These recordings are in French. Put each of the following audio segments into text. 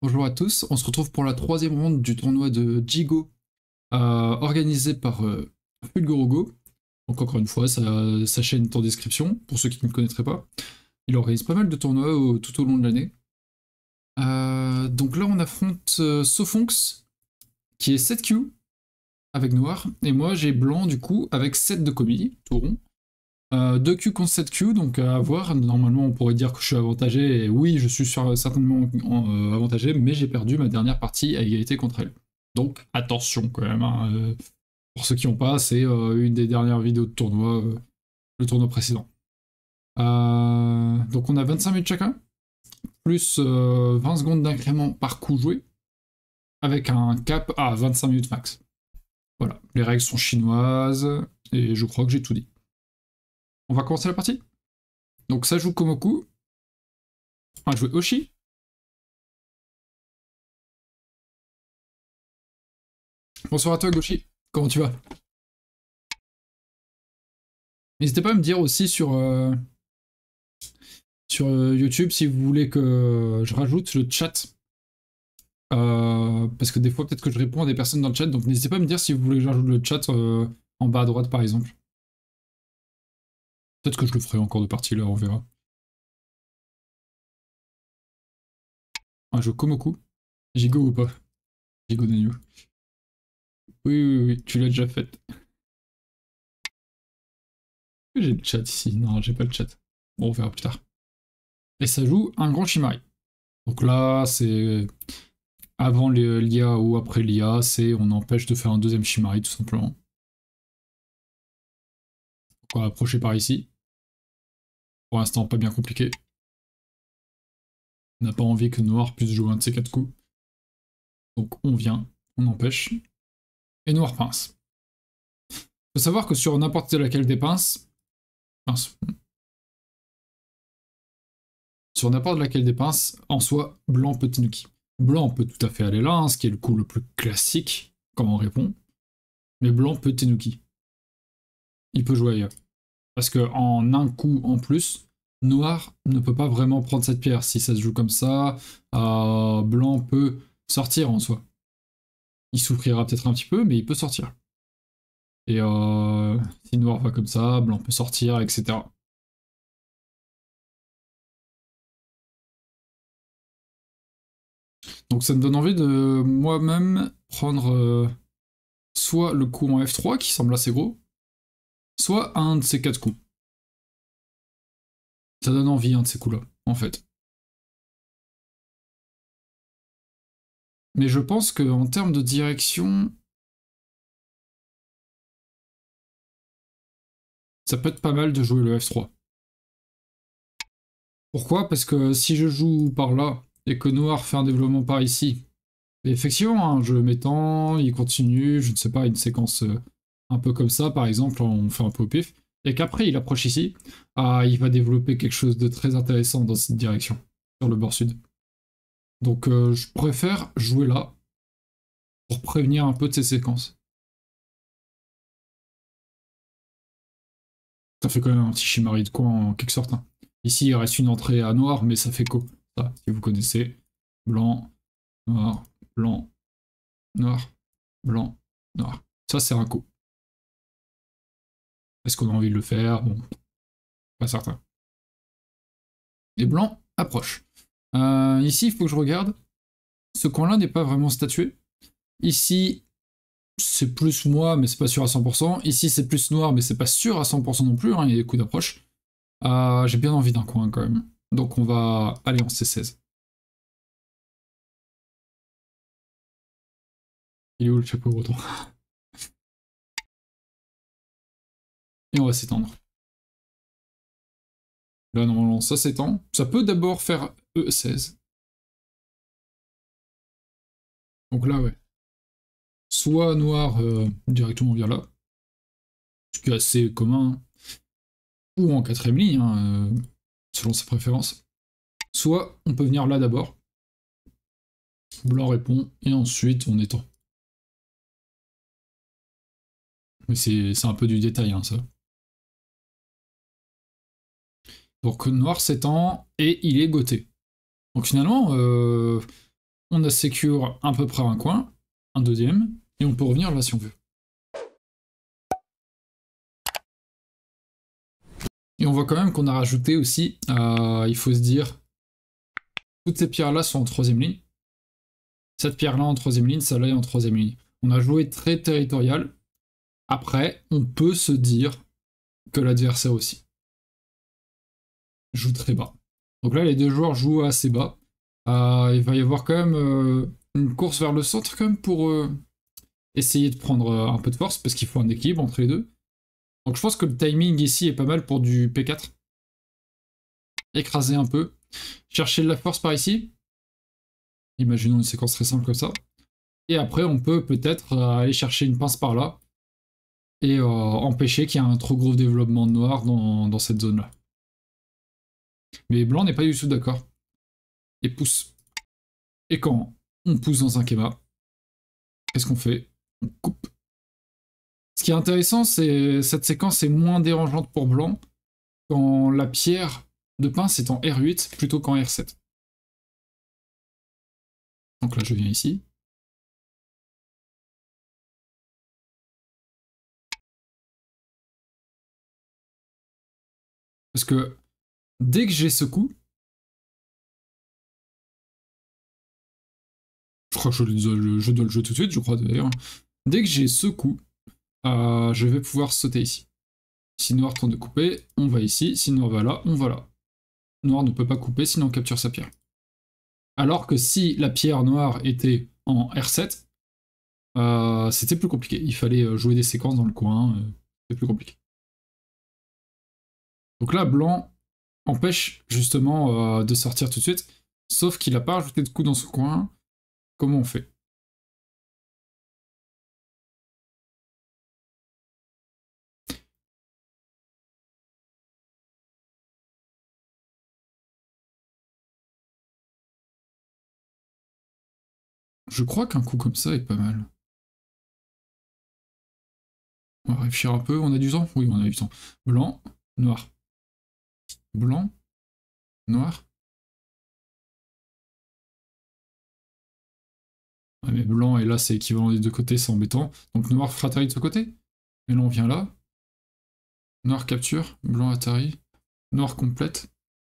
Bonjour à tous, on se retrouve pour la troisième ronde du tournoi de Jigo organisé par Fulgurugo. Donc encore une fois, sa chaîne est en description, pour ceux qui ne connaîtraient pas. Il organise pas mal de tournois tout au long de l'année. Donc là on affronte Sofonx, qui est 7Q avec Noir, et moi j'ai Blanc du coup avec 7 de Komi, tout rond. 2Q contre 7Q, donc à voir. Normalement, on pourrait dire que je suis avantagé, et oui, je suis certainement avantagé, mais j'ai perdu ma dernière partie à égalité contre elle. Donc attention quand même. Hein, pour ceux qui n'ont pas, c'est une des dernières vidéos de tournoi, le tournoi précédent. Donc on a 25 minutes chacun, plus 20 secondes d'incrément par coup joué, avec un cap à 25 minutes max. Voilà, les règles sont chinoises, et je crois que j'ai tout dit. On va commencer la partie. Donc ça joue Komoku. On va jouer Oshi. Bonsoir à toi Goshi, comment tu vas? N'hésitez pas à me dire aussi sur YouTube si vous voulez que je rajoute le chat. Parce que des fois peut-être que je réponds à des personnes dans le chat, donc n'hésitez pas à me dire si vous voulez que je rajoute le chat en bas à droite par exemple. Peut-être que je le ferai encore de partie là, on verra. Un jeu Komoku. Jigo ou pas? Jigo Denyu. Oui, tu l'as déjà fait. J'ai le chat ici, non j'ai pas le chat. Bon on verra plus tard. Et ça joue un grand Shimari. Donc là c'est avant l'IA ou après l'IA, c'est on empêche de faire un deuxième Shimari tout simplement. Donc on va approcher par ici. Pour l'instant, pas bien compliqué. On n'a pas envie que Noir puisse jouer un de ces 4 coups. Donc on vient, on empêche. Et Noir pince. Faut savoir que sur n'importe laquelle des pinces, sur n'importe laquelle des pinces, en soi, Blanc peut Tenuki. Blanc peut tout à fait aller là, hein, ce qui est le coup le plus classique, comme on répond. Mais Blanc peut Tenuki. Il peut jouer ailleurs. Parce que en un coup en plus, Noir ne peut pas vraiment prendre cette pierre. Si ça se joue comme ça, Blanc peut sortir en soi. Il souffrira peut-être un petit peu, mais il peut sortir. Et si Noir va comme ça, Blanc peut sortir, etc. Donc ça me donne envie de moi-même prendre soit le coup en F3 qui semble assez gros, soit un de ces 4 coups. Ça donne envie un de ces coups-là, en fait. Mais je pense qu'en termes de direction, ça peut être pas mal de jouer le F3. Pourquoi? Parce que si je joue par là et que Noir fait un développement par ici, et effectivement, hein, je m'étends, il continue, je ne sais pas, une séquence un peu comme ça, par exemple, on fait un peu au pif, et qu'après il approche ici, il va développer quelque chose de très intéressant dans cette direction, sur le bord sud. Donc je préfère jouer là, pour prévenir un peu de ces séquences. Ça fait quand même un petit Shimari de coin en quelque sorte. Hein. Ici, il reste une entrée à noir, mais ça fait co. Ça, si vous connaissez. Blanc, noir, blanc, noir, blanc, noir. Ça, c'est un co. Est-ce qu'on a envie de le faire? Bon, pas certain. Et blanc approche. Ici, il faut que je regarde. Ce coin-là n'est pas vraiment statué. Ici, c'est plus moi, mais c'est pas sûr à 100%. Ici, c'est plus noir, mais c'est pas sûr à 100% non plus. Hein, il y a des coups d'approche. J'ai bien envie d'un coin quand même. Donc on va aller en C16. Il est où le chapeau breton? Et on va s'étendre. Là, normalement, ça s'étend. Ça peut d'abord faire E16. Donc là, ouais. Soit noir directement via là. Ce qui est assez commun. Ou en quatrième ligne, hein, selon ses préférences. Soit on peut venir là d'abord. Blanc répond. Et ensuite, on étend. Mais c'est un peu du détail, hein, ça. Donc noir s'étend et il est goté. Donc finalement, on a secure à peu près un coin, un deuxième, et on peut revenir là si on veut. Et on voit quand même qu'on a rajouté aussi, il faut se dire, toutes ces pierres-là sont en troisième ligne. Cette pierre-là en troisième ligne, celle-là est en troisième ligne. On a joué très territorial. Après, on peut se dire que l'adversaire aussi joue très bas. Donc là, les deux joueurs jouent assez bas. Il va y avoir quand même une course vers le centre quand même pour essayer de prendre un peu de force, parce qu'il faut un équilibre entre les deux. Donc je pense que le timing ici est pas mal pour du P4. Écraser un peu. Chercher de la force par ici. Imaginons une séquence très simple comme ça. Et après, on peut peut-être aller chercher une pince par là et empêcher qu'il y ait un trop gros développement de noir dans cette zone-là. Mais blanc n'est pas du tout d'accord. Et pousse. Et quand on pousse dans un Kema, qu'est-ce qu'on fait? On coupe. Ce qui est intéressant, c'est cette séquence est moins dérangeante pour blanc quand la pierre de pince est en R8 plutôt qu'en R7. Donc là, je viens ici. Parce que dès que j'ai ce coup, je crois que je dois le jouer tout de suite, je crois d'ailleurs. Dès que j'ai ce coup, je vais pouvoir sauter ici. Si noir tente de couper, on va ici. Si noir va là, on va là. Noir ne peut pas couper, sinon on capture sa pierre. Alors que si la pierre noire était en R7, c'était plus compliqué. Il fallait jouer des séquences dans le coin, c'était plus compliqué. Donc là, blanc empêche justement de sortir tout de suite, sauf qu'il n'a pas rajouté de coup dans ce coin. Comment on fait? Je crois qu'un coup comme ça est pas mal. On va réfléchir un peu, on a du temps? Oui, on a du temps. Blanc, noir. Blanc, noir. Ouais, mais blanc et là c'est équivalent des deux côtés, c'est embêtant. Donc noir fratari de ce côté. Et là on vient là. Noir capture, blanc Atari. Noir complète.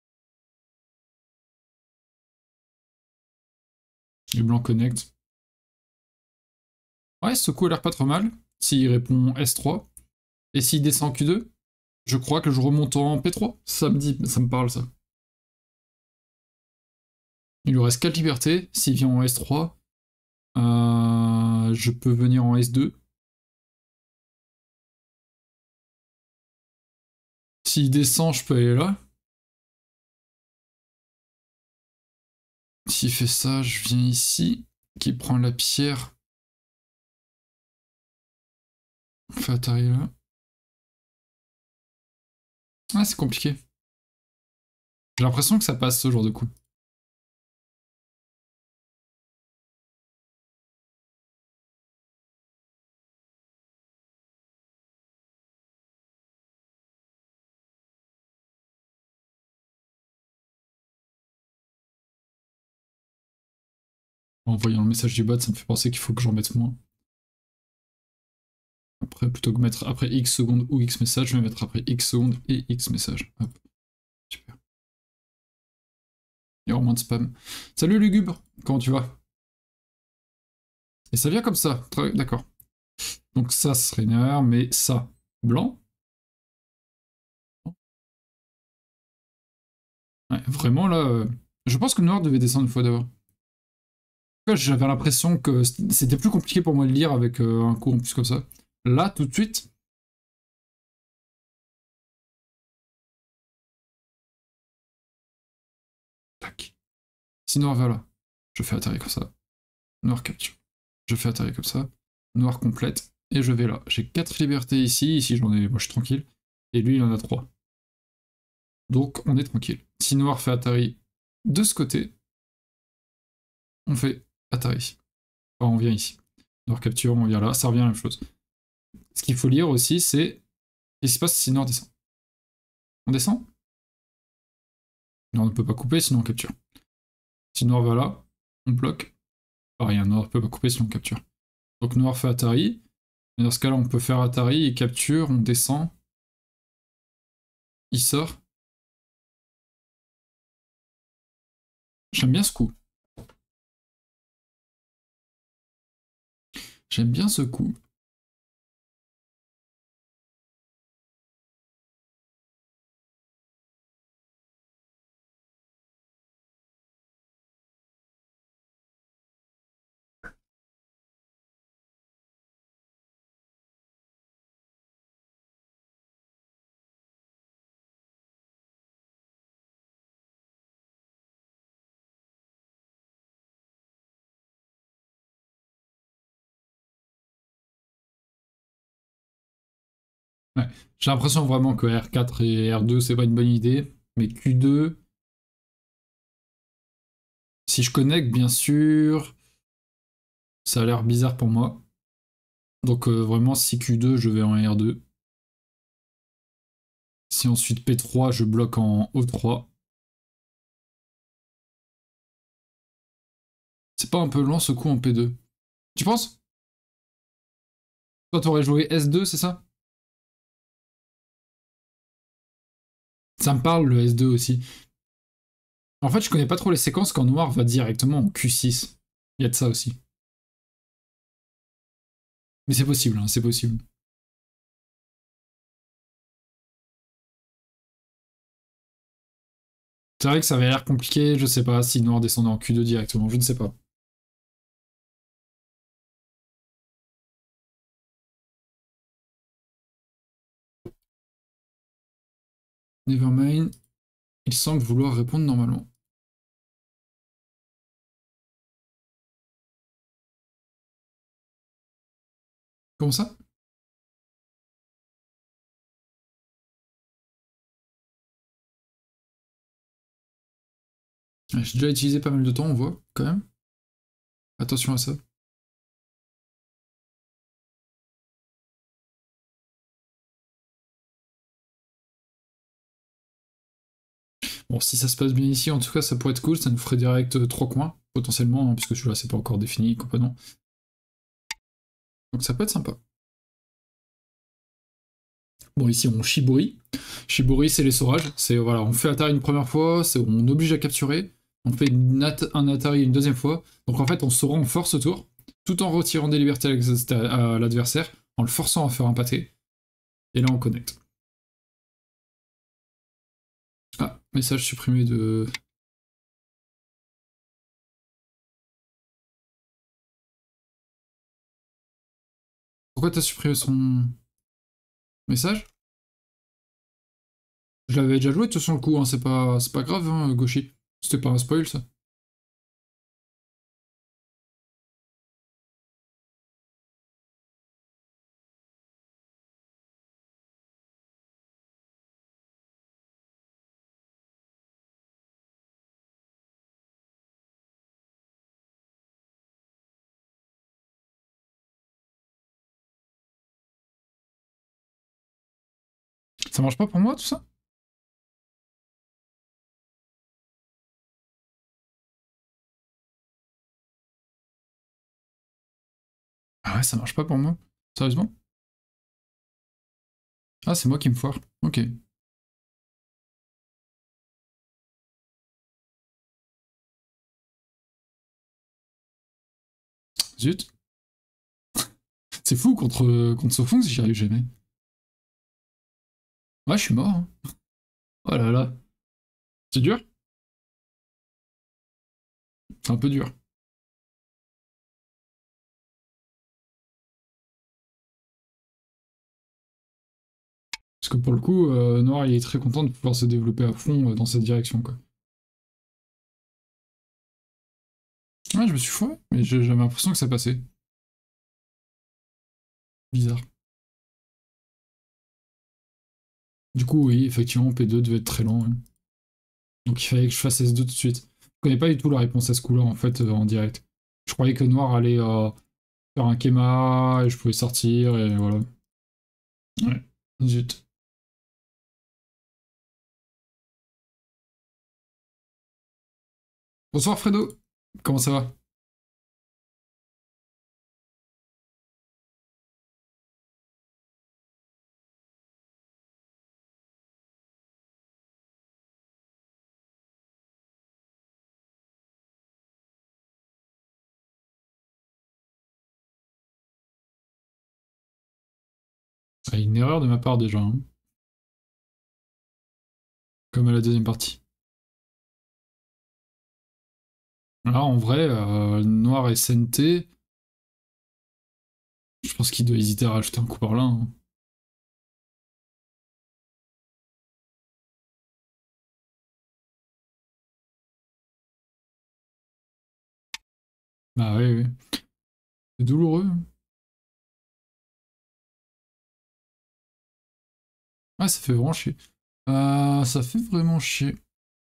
Et blanc connecte. Ouais, ce coup a l'air pas trop mal. S'il répond S3. Et s'il descend Q2, je crois que je remonte en P3. Ça me parle ça. Il lui reste 4 libertés. S'il vient en S3, je peux venir en S2. S'il descend, je peux aller là. S'il fait ça, je viens ici. Qui prend la pierre. On fait Atari là. Ah, c'est compliqué. J'ai l'impression que ça passe ce genre de coup. En voyant le message du bot, ça me fait penser qu'il faut que j'en mette moins. Après, plutôt que mettre après X secondes ou X message, je vais mettre après X secondes et X message. Hop. Super. Il y aura moins de spam. Salut Lugubre, comment tu vas? Et ça vient comme ça, d'accord. Donc ça serait une erreur, mais ça, blanc. Ouais, vraiment là, je pense que le noir devait descendre une fois d'abord. J'avais l'impression que c'était plus compliqué pour moi de lire avec un coup en plus comme ça. Là, tout de suite. Tac. Si noir va là, je fais atterrir comme ça. Noir capture. Je fais atterrir comme ça. Noir complète. Et je vais là. J'ai 4 libertés ici. Ici, j'en ai. Moi, je suis tranquille. Et lui, il en a 3. Donc, on est tranquille. Si noir fait atterrir de ce côté, on fait atterrir ici. Enfin, on vient ici. Noir capture, on vient là. Ça revient à la même chose. Ce qu'il faut lire aussi, c'est qu'est-ce qui se passe si noir descend. On descend? Non, on ne peut pas couper, sinon on capture. Si noir va là, on bloque. pareil, un noir ne peut pas couper si on capture. Donc noir fait Atari. Et dans ce cas-là, on peut faire Atari, il capture, on descend. Il sort. J'aime bien ce coup. J'aime bien ce coup. Ouais. J'ai l'impression vraiment que R4 et R2 c'est pas une bonne idée, mais Q2, si je connecte bien sûr, ça a l'air bizarre pour moi. Donc vraiment si Q2 je vais en R2. Si ensuite P3 je bloque en O3. C'est pas un peu lent ce coup en P2? Tu penses? Toi t'aurais joué S2 c'est ça? Ça me parle le S2 aussi. En fait je connais pas trop les séquences quand noir va directement en Q6. Il y a de ça aussi. Mais c'est possible, hein, c'est possible. C'est vrai que ça avait l'air compliqué, je sais pas si noir descendait en Q2 directement, je ne sais pas. Nevermind, il semble vouloir répondre normalement. Comment ça? J'ai déjà utilisé pas mal de temps, on voit, quand même. Attention à ça. Bon, si ça se passe bien ici, en tout cas, ça pourrait être cool, ça nous ferait direct 3 coins, potentiellement, hein, puisque celui-là, c'est pas encore défini complètement. Donc ça peut être sympa. Bon, ici, on Shibori. Shibori, c'est l'essorage. C'est, voilà, on fait Atari une première fois, on oblige à capturer. On fait un Atari une deuxième fois. Donc en fait, on se rend en force tour, tout en retirant des libertés à l'adversaire, en le forçant à faire un pâté. Et là, on connecte. Ah, message supprimé de... Pourquoi t'as supprimé son message? Je l'avais déjà joué de toute façon le coup, hein, c'est pas grave, hein, Goshi. C'était pas un spoil ça. Ça marche pas pour moi tout ça? Ah ouais, ça marche pas pour moi. Sérieusement? Ah, c'est moi qui me foire. Ok. Zut. C'est fou contre Sofung, j'y arrive jamais. Ouais, je suis mort. Hein. Oh là là. C'est dur? C'est un peu dur. Parce que pour le coup, Noir il est très content de pouvoir se développer à fond dans cette direction quoi. Ouais, je me suis foiré, mais j'avais l'impression que ça passait. Bizarre. Du coup, oui, effectivement, P2 devait être très lent. Ouais. Donc il fallait que je fasse S2 tout de suite. Je connais pas du tout la réponse à ce coup-là en fait en direct. Je croyais que Noir allait faire un Kema et je pouvais sortir et voilà. Ouais. Zut. Bonsoir Fredo. Comment ça va? serait une erreur de ma part déjà, hein. Comme à la deuxième partie. Là, en vrai, noir et SNT, je pense qu'il doit hésiter à rajouter un coup par là, hein. Bah oui, oui. C'est douloureux. Ah, ça fait vraiment chier. Ça fait vraiment chier.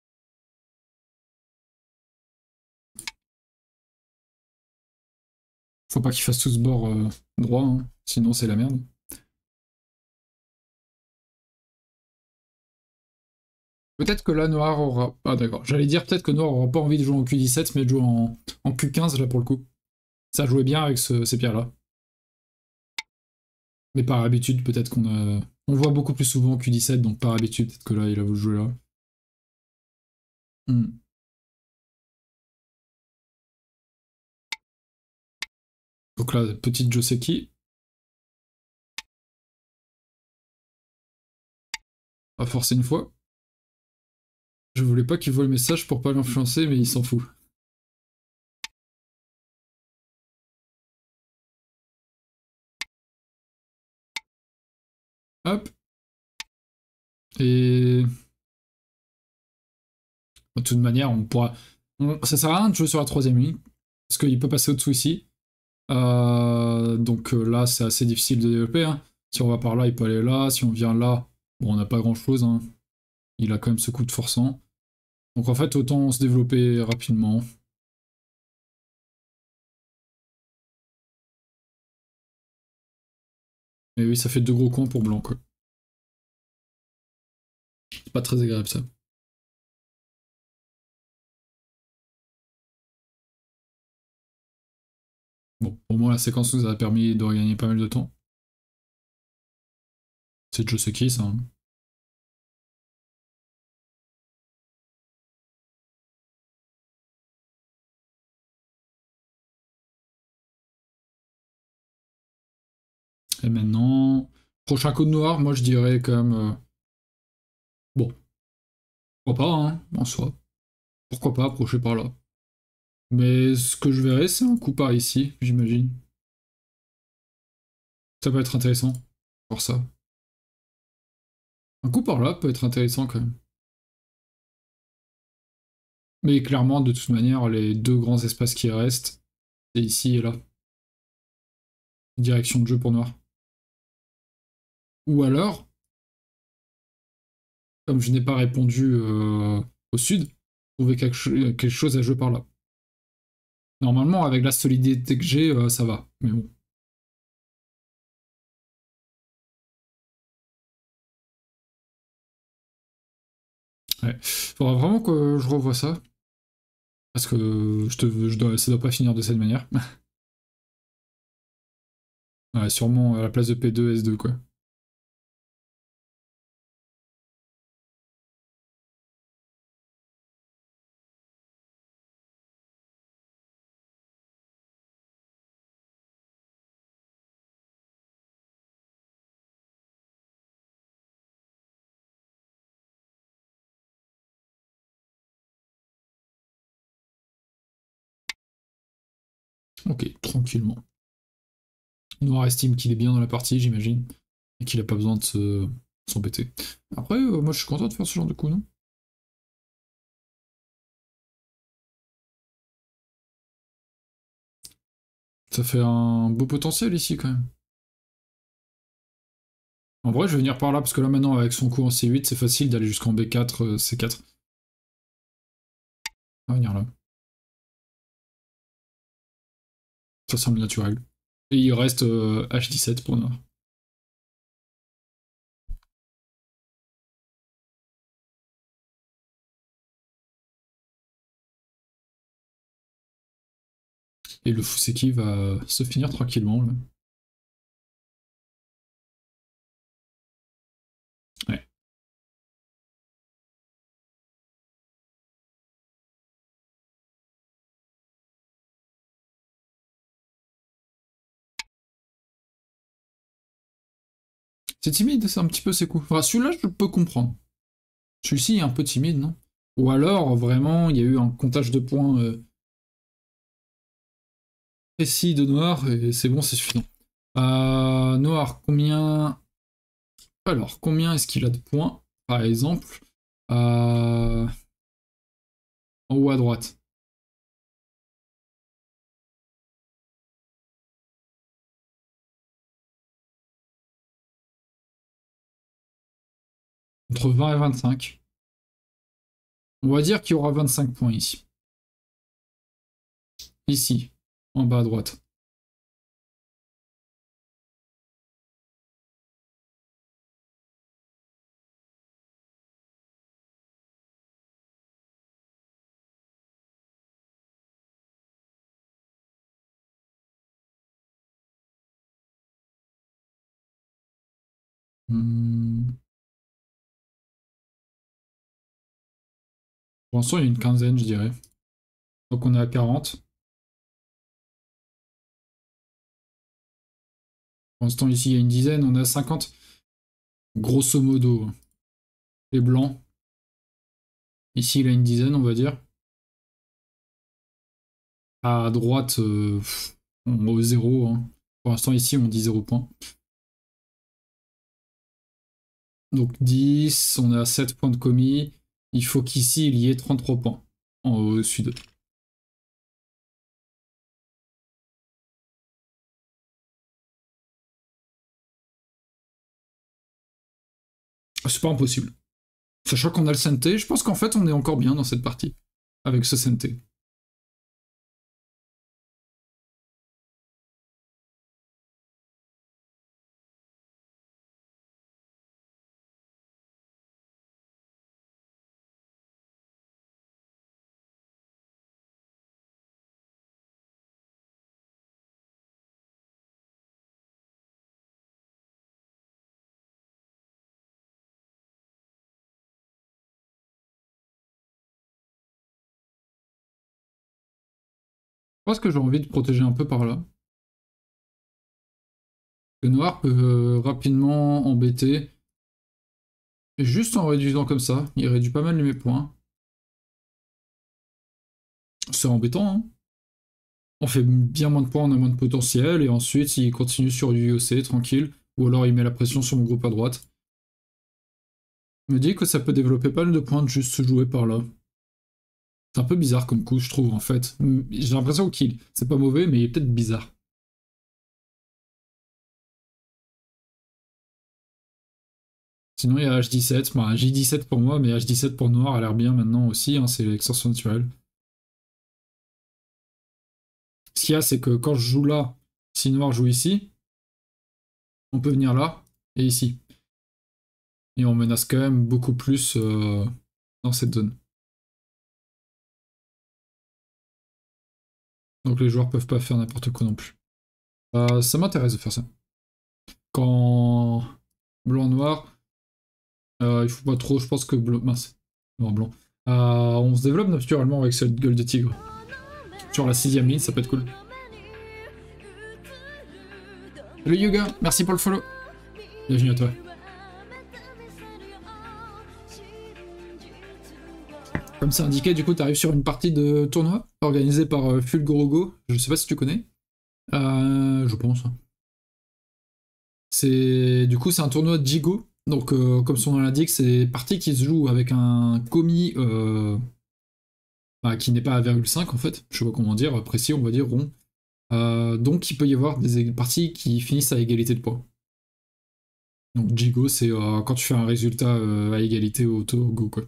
Faut pas qu'il fasse tout ce bord droit, hein. Sinon c'est la merde. Peut-être que là, Noir aura... Ah d'accord, j'allais dire peut-être que Noir aura pas envie de jouer en Q17, mais de jouer en Q15 là pour le coup. Ça jouait bien avec ces pierres-là. Mais par habitude, peut-être qu'on a... On le voit beaucoup plus souvent en Q17, donc par habitude, peut-être que là, il a voulu jouer là. Hmm. Donc là, petite Joseki. On va forcer une fois. Je voulais pas qu'il voit le message pour pas l'influencer, mais il s'en fout. Hop. Et... De toute manière, on pourra... Ça sert à rien de jouer sur la troisième ligne, parce qu'il peut passer au-dessous ici. Donc là, c'est assez difficile de développer, hein. Si on va par là, il peut aller là. Si on vient là, bon, on n'a pas grand-chose, hein. Il a quand même ce coup de forçant. Donc en fait, autant se développer rapidement. Et oui, ça fait deux gros coins pour blanc, quoi. C'est pas très agréable, ça. Bon, au moins la séquence nous a permis de regagner pas mal de temps. C'est Joseki, ça, hein. Et maintenant, prochain coup de noir, moi je dirais quand même... bon, pourquoi pas, hein, en soi. Pourquoi pas approcher par là. Mais ce que je verrais, c'est un coup par ici, j'imagine. Ça peut être intéressant, pour ça. Un coup par là peut être intéressant quand même. Mais clairement, de toute manière, les deux grands espaces qui restent, c'est ici et là. Direction de jeu pour noir. Ou alors, comme je n'ai pas répondu au sud, trouver quelque chose à jouer par là. Normalement, avec la solidité que j'ai, ça va. Mais bon. Ouais. Faudra vraiment que je revoie ça. Parce que ça doit pas finir de cette manière. Ouais, sûrement à la place de P2, S2, quoi. Ok, tranquillement. Noir estime qu'il est bien dans la partie, j'imagine. Et qu'il a pas besoin de s'embêter. Après, moi je suis content de faire ce genre de coup, non? Ça fait un beau potentiel ici quand même. En vrai, je vais venir par là parce que là maintenant, avec son coup en C8, c'est facile d'aller jusqu'en B4, C4. On va venir là. Ça semble naturel. Et il reste H17 pour Noir. Et le Fuseki va se finir tranquillement, là. Ouais. C'est timide, c'est un petit peu ses coups. Enfin, celui-là, je peux comprendre. Celui-ci est un peu timide, non? Ou alors, vraiment, il y a eu un comptage de points précis de Noir, et c'est bon, c'est suffisant. Noir, combien... Alors, combien est-ce qu'il a de points, par exemple En haut à droite. Entre 20 et 25. On va dire qu'il y aura 25 points ici. Ici, en bas à droite. Hmm. Pour l'instant, il y a une quinzaine, je dirais. Donc on est à 40. Pour l'instant, ici, il y a une dizaine, on est à 50. Grosso modo, les blancs. Ici, il a une dizaine, on va dire. À droite, on est au 0. Hein. Pour l'instant, ici, on dit 0 points. Donc 10, on est à 7 points de commis. Il faut qu'ici, il y ait 33 points au-dessus d'eux. C'est pas impossible. Sachant qu'on a le Senté, je pense qu'en fait, on est encore bien dans cette partie. Avec ce Senté. Je pense que j'ai envie de protéger un peu par là. Le noir peut rapidement embêter. Et juste en réduisant comme ça, il réduit pas mal mes points. C'est embêtant, hein. On fait bien moins de points, on a moins de potentiel, et ensuite il continue sur du IOC tranquille, ou alors il met la pression sur mon groupe à droite. Il me dit que ça peut développer pas mal de points de juste se jouer par là. C'est un peu bizarre comme coup, je trouve, en fait. J'ai l'impression qu'il... C'est pas mauvais, mais il est peut-être bizarre. Sinon, il y a H17, bah, J17 pour moi, mais H17 pour Noir a l'air bien maintenant aussi, hein, c'est l'extension naturelle. Ce qu'il y a, c'est que quand je joue là, si Noir joue ici, on peut venir là et ici. Et on menace quand même beaucoup plus dans cette zone. Donc les joueurs peuvent pas faire n'importe quoi non plus. Ça m'intéresse de faire ça. Quand blanc-noir, il faut pas trop, je pense que bleu, mince, noir-blanc. On se développe naturellement avec cette gueule de tigre. Sur la 6ème ligne, ça peut être cool. Salut Yuga, merci pour le follow. Bienvenue à toi. Comme c'est indiqué, du coup, tu arrives sur une partie de tournoi organisée par Fulgorogo. Je sais pas si tu connais. Je pense. Du coup, c'est un tournoi de Jigo. Donc, comme son nom l'indique, c'est des parties qui se jouent avec un commis bah, qui n'est pas à 1,5 en fait. Je sais pas comment dire, précis, on va dire rond. Donc, il peut y avoir des parties qui finissent à égalité de points. Donc, Jigo, c'est quand tu fais un résultat à égalité au Togo, quoi.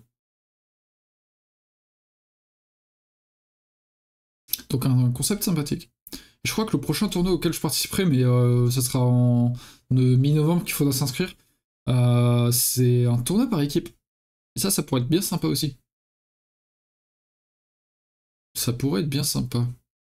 Donc, un concept sympathique. Je crois que le prochain tournoi auquel je participerai, mais ça sera en mi-novembre qu'il faudra s'inscrire, c'est un tournoi par équipe. Et ça pourrait être bien sympa aussi. Ça pourrait être bien sympa.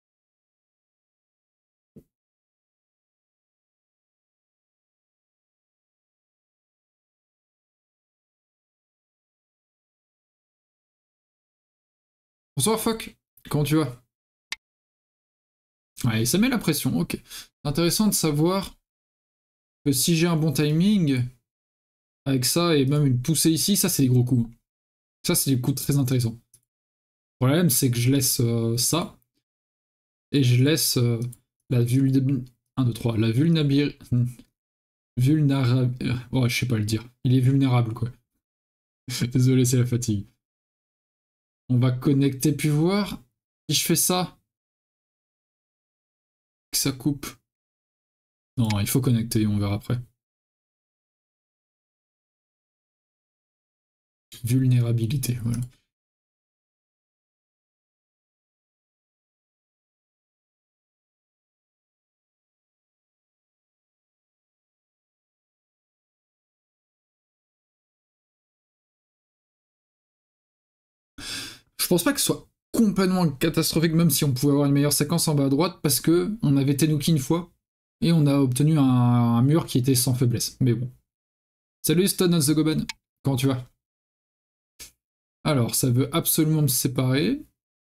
Bonsoir Foc, comment tu vas? Ouais, ça met la pression, ok. Intéressant de savoir que si j'ai un bon timing, avec ça et même une poussée ici, ça c'est des gros coups. Ça c'est des coups très intéressants. Le problème c'est que je laisse ça, et je laisse la vulnérabilité. 1, 2, 3. La vulnérabilité. Vulnérable. Oh, je sais pas le dire. Il est vulnérable, quoi. Désolé, c'est la fatigue. On va connecter puis voir. Si je fais ça, que ça coupe. Non, il faut connecter, on verra après. Vulnérabilité, voilà. Je pense pas que ce soit complètement catastrophique, même si on pouvait avoir une meilleure séquence en bas à droite, parce que on avait Tenuki une fois, et on a obtenu un mur qui était sans faiblesse. Mais bon. Salut Stone of the Goban, comment tu vas? Alors, ça veut absolument me séparer.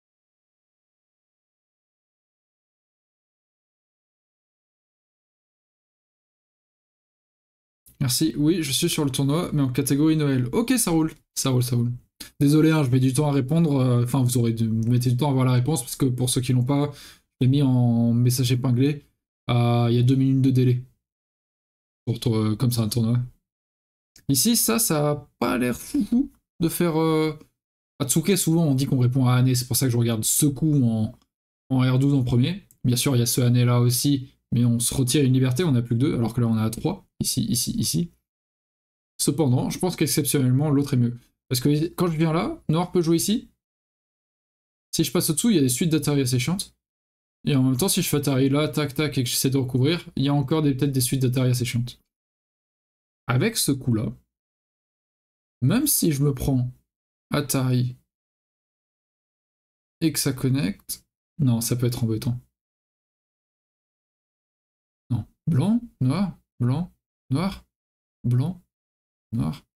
Merci, oui, je suis sur le tournoi, mais en catégorie Noël. Ok, ça roule, ça roule, ça roule. Désolé, hein, je mets du temps à répondre. Enfin, vous mettez du temps à avoir la réponse, parce que pour ceux qui l'ont pas, je l'ai mis en message épinglé. Il y a 2 minutes de délai. Comme c'est un tournoi. Ici, ça a pas l'air foufou de faire. Atsuke, souvent, on dit qu'on répond à Anne, c'est pour ça que je regarde ce coup en R12 en premier. Bien sûr, il y a ce Anne là aussi, mais on se retire une liberté, on n'a plus que 2, alors que là, on a 3. Ici, ici, ici. Cependant, je pense qu'exceptionnellement, l'autre est mieux. Parce que quand je viens là, Noir peut jouer ici. Si je passe au-dessous, il y a des suites d'Atari assez chiantes. Et en même temps, si je fais Atari là, tac, tac, et que j'essaie de recouvrir, il y a encore peut-être des suites d'Atari assez chiantes. Avec ce coup-là, même si je me prends Atari et que ça connecte, non, ça peut être embêtant. Non. Blanc, noir, blanc, noir, blanc, noir.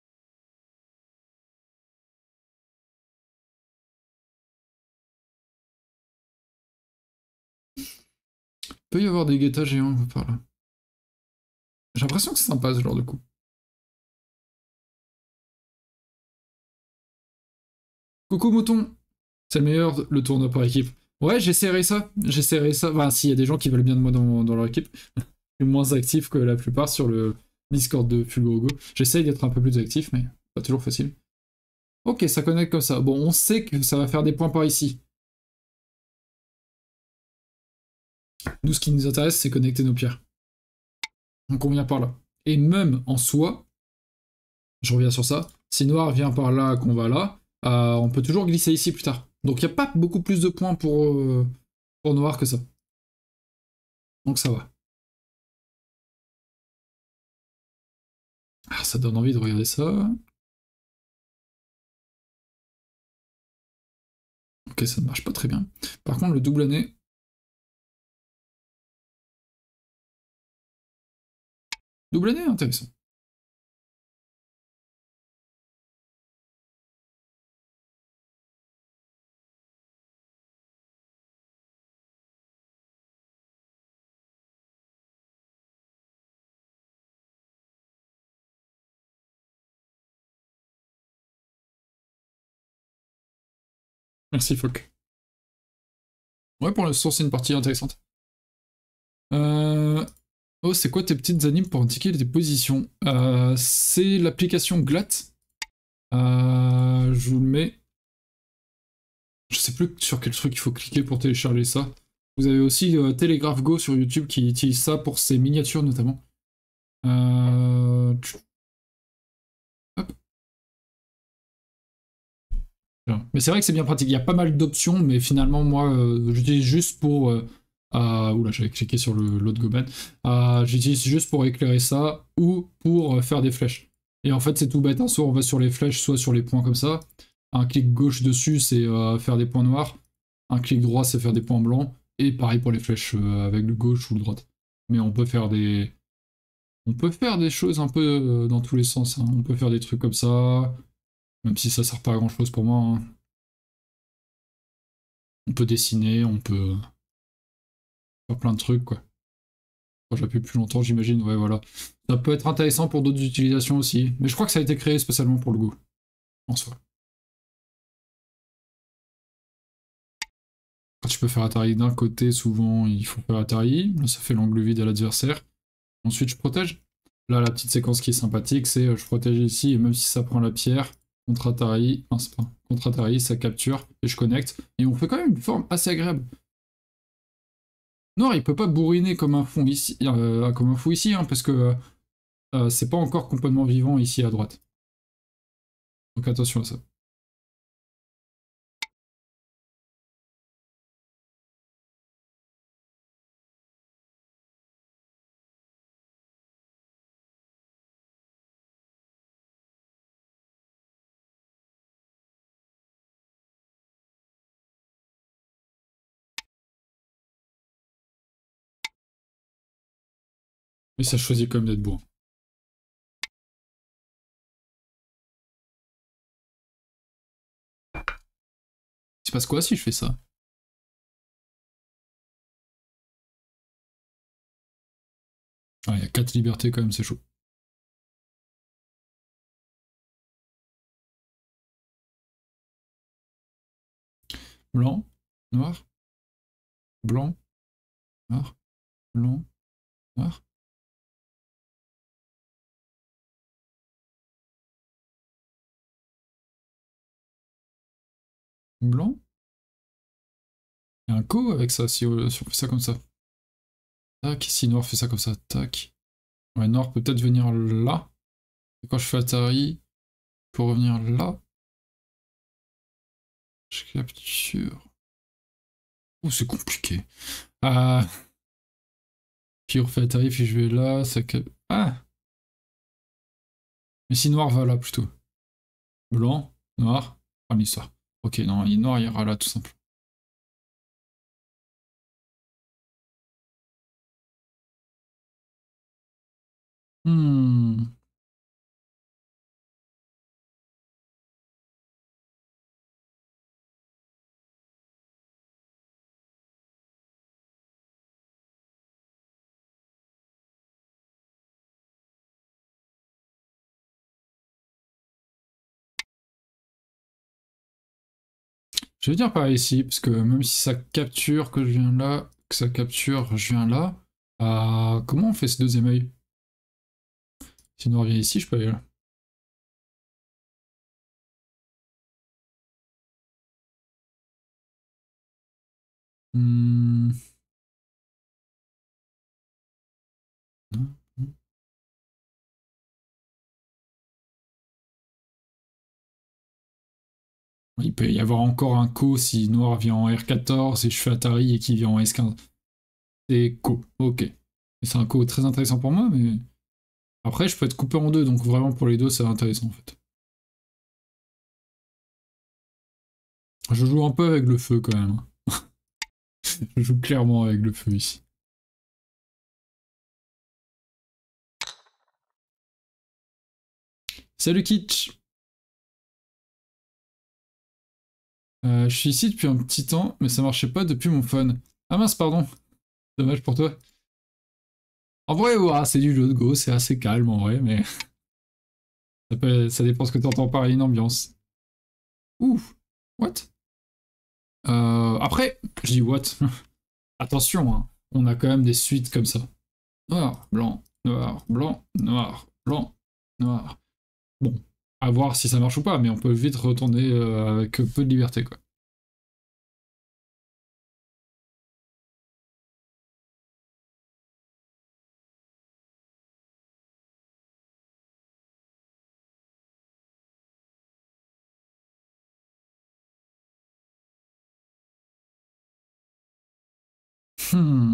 Il peut y avoir des guettas géants par là. J'ai l'impression que c'est sympa ce genre de coup. Coucou mouton, c'est le meilleur le tournoi par équipe. Ouais, j'essaierai ça. J'essaierai ça. Enfin, s'il y a des gens qui veulent bien de moi dans leur équipe. Je suis moins actif que la plupart sur le Discord de Fulgorogo. J'essaye d'être un peu plus actif, mais pas toujours facile. Ok, ça connecte comme ça. Bon, on sait que ça va faire des points par ici. Nous, ce qui nous intéresse, c'est connecter nos pierres. Donc on vient par là. Et même en soi, je reviens sur ça, si noir vient par là, qu'on va là, on peut toujours glisser ici plus tard. Donc il n'y a pas beaucoup plus de points pour noir que ça. Donc ça va. Ah, ça donne envie de regarder ça. Ok, ça ne marche pas très bien. Par contre, le double année. Double année, intéressant. Merci, Foc. Ouais, pour l'instant, c'est une partie intéressante. Oh, c'est quoi tes petites animes pour indiquer tes positions? C'est l'application GLAT. Je vous le mets. Je sais plus sur quel truc il faut cliquer pour télécharger ça. Vous avez aussi Telegraph Go sur YouTube qui utilise ça pour ses miniatures notamment. Hop. Mais c'est vrai que c'est bien pratique. Il y a pas mal d'options, mais finalement, moi, j'utilise juste pour. Oula, j'avais cliqué sur l'autre Goban. J'utilise juste pour éclairer ça ou pour faire des flèches. Et en fait, c'est tout bête. Hein. Soit on va sur les flèches, soit sur les points comme ça. Un clic gauche dessus, c'est faire des points noirs. Un clic droit, c'est faire des points blancs. Et pareil pour les flèches avec le gauche ou le droite. Mais on peut faire des. On peut faire des choses un peu dans tous les sens. Hein. On peut faire des trucs comme ça. Même si ça sert pas à grand chose pour moi. Hein. On peut dessiner, on peut faire plein de trucs, quoi. Quand j'appuie plus longtemps, j'imagine, ouais, voilà. Ça peut être intéressant pour d'autres utilisations aussi. Mais je crois que ça a été créé spécialement pour le Go, en soi. Quand tu peux faire Atari d'un côté, souvent, il faut faire Atari. Là, ça fait l'angle vide à l'adversaire. Ensuite, je protège. Là, la petite séquence qui est sympathique, c'est je protège ici, et même si ça prend la pierre, contre Atari, enfin, c'est pas, contre Atari, ça capture, et je connecte. Et on fait quand même une forme assez agréable. Noir, il peut pas bourriner comme un fou ici, hein, parce que c'est pas encore complètement vivant ici à droite. Donc attention à ça. Mais ça choisit quand même d'être bourrin. Il se passe quoi si je fais ça? Ah, il y a 4 libertés quand même, c'est chaud. Blanc, noir, blanc, noir, blanc, noir. Blanc. Il y a un co avec ça si on fait ça comme ça. Tac, si noir fait ça comme ça, tac. Ouais, noir peut peut-être venir là. Et quand je fais Atari, pour revenir là, je capture. Oh, c'est compliqué. Ah, puis on refait Atari, puis je vais là, ça cap... Ah! Mais si noir va là plutôt. Blanc, noir, ah l'histoire. Ok, non, noir ira là tout simplement. Hmm. Je vais dire par ici, parce que même si ça capture que je viens là, que ça capture, je viens là, comment on fait ce deuxième œil? Si noir vient ici, je peux aller là. Hmm. Non, non. Il peut y avoir encore un co si noir vient en R14 et je fais Atari et qui vient en S15. C'est co, ok. Et c'est un co très intéressant pour moi, mais après je peux être coupé en deux, donc vraiment pour les deux c'est intéressant en fait. Je joue un peu avec le feu quand même. Je joue clairement avec le feu ici. Salut Kitsch. Je suis ici depuis un petit temps, mais ça marchait pas depuis mon phone. Ah mince, pardon. Dommage pour toi. En vrai, ouah, c'est du jeu de Go, c'est assez calme en vrai, mais ça dépend ce que tu entends par une ambiance. Ouh, what? Après, je dis what? Attention, hein, on a quand même des suites comme ça. Noir, blanc, noir, blanc, noir, blanc, noir. Bon, à voir si ça marche ou pas, mais on peut vite retourner avec peu de liberté, quoi. Hmm,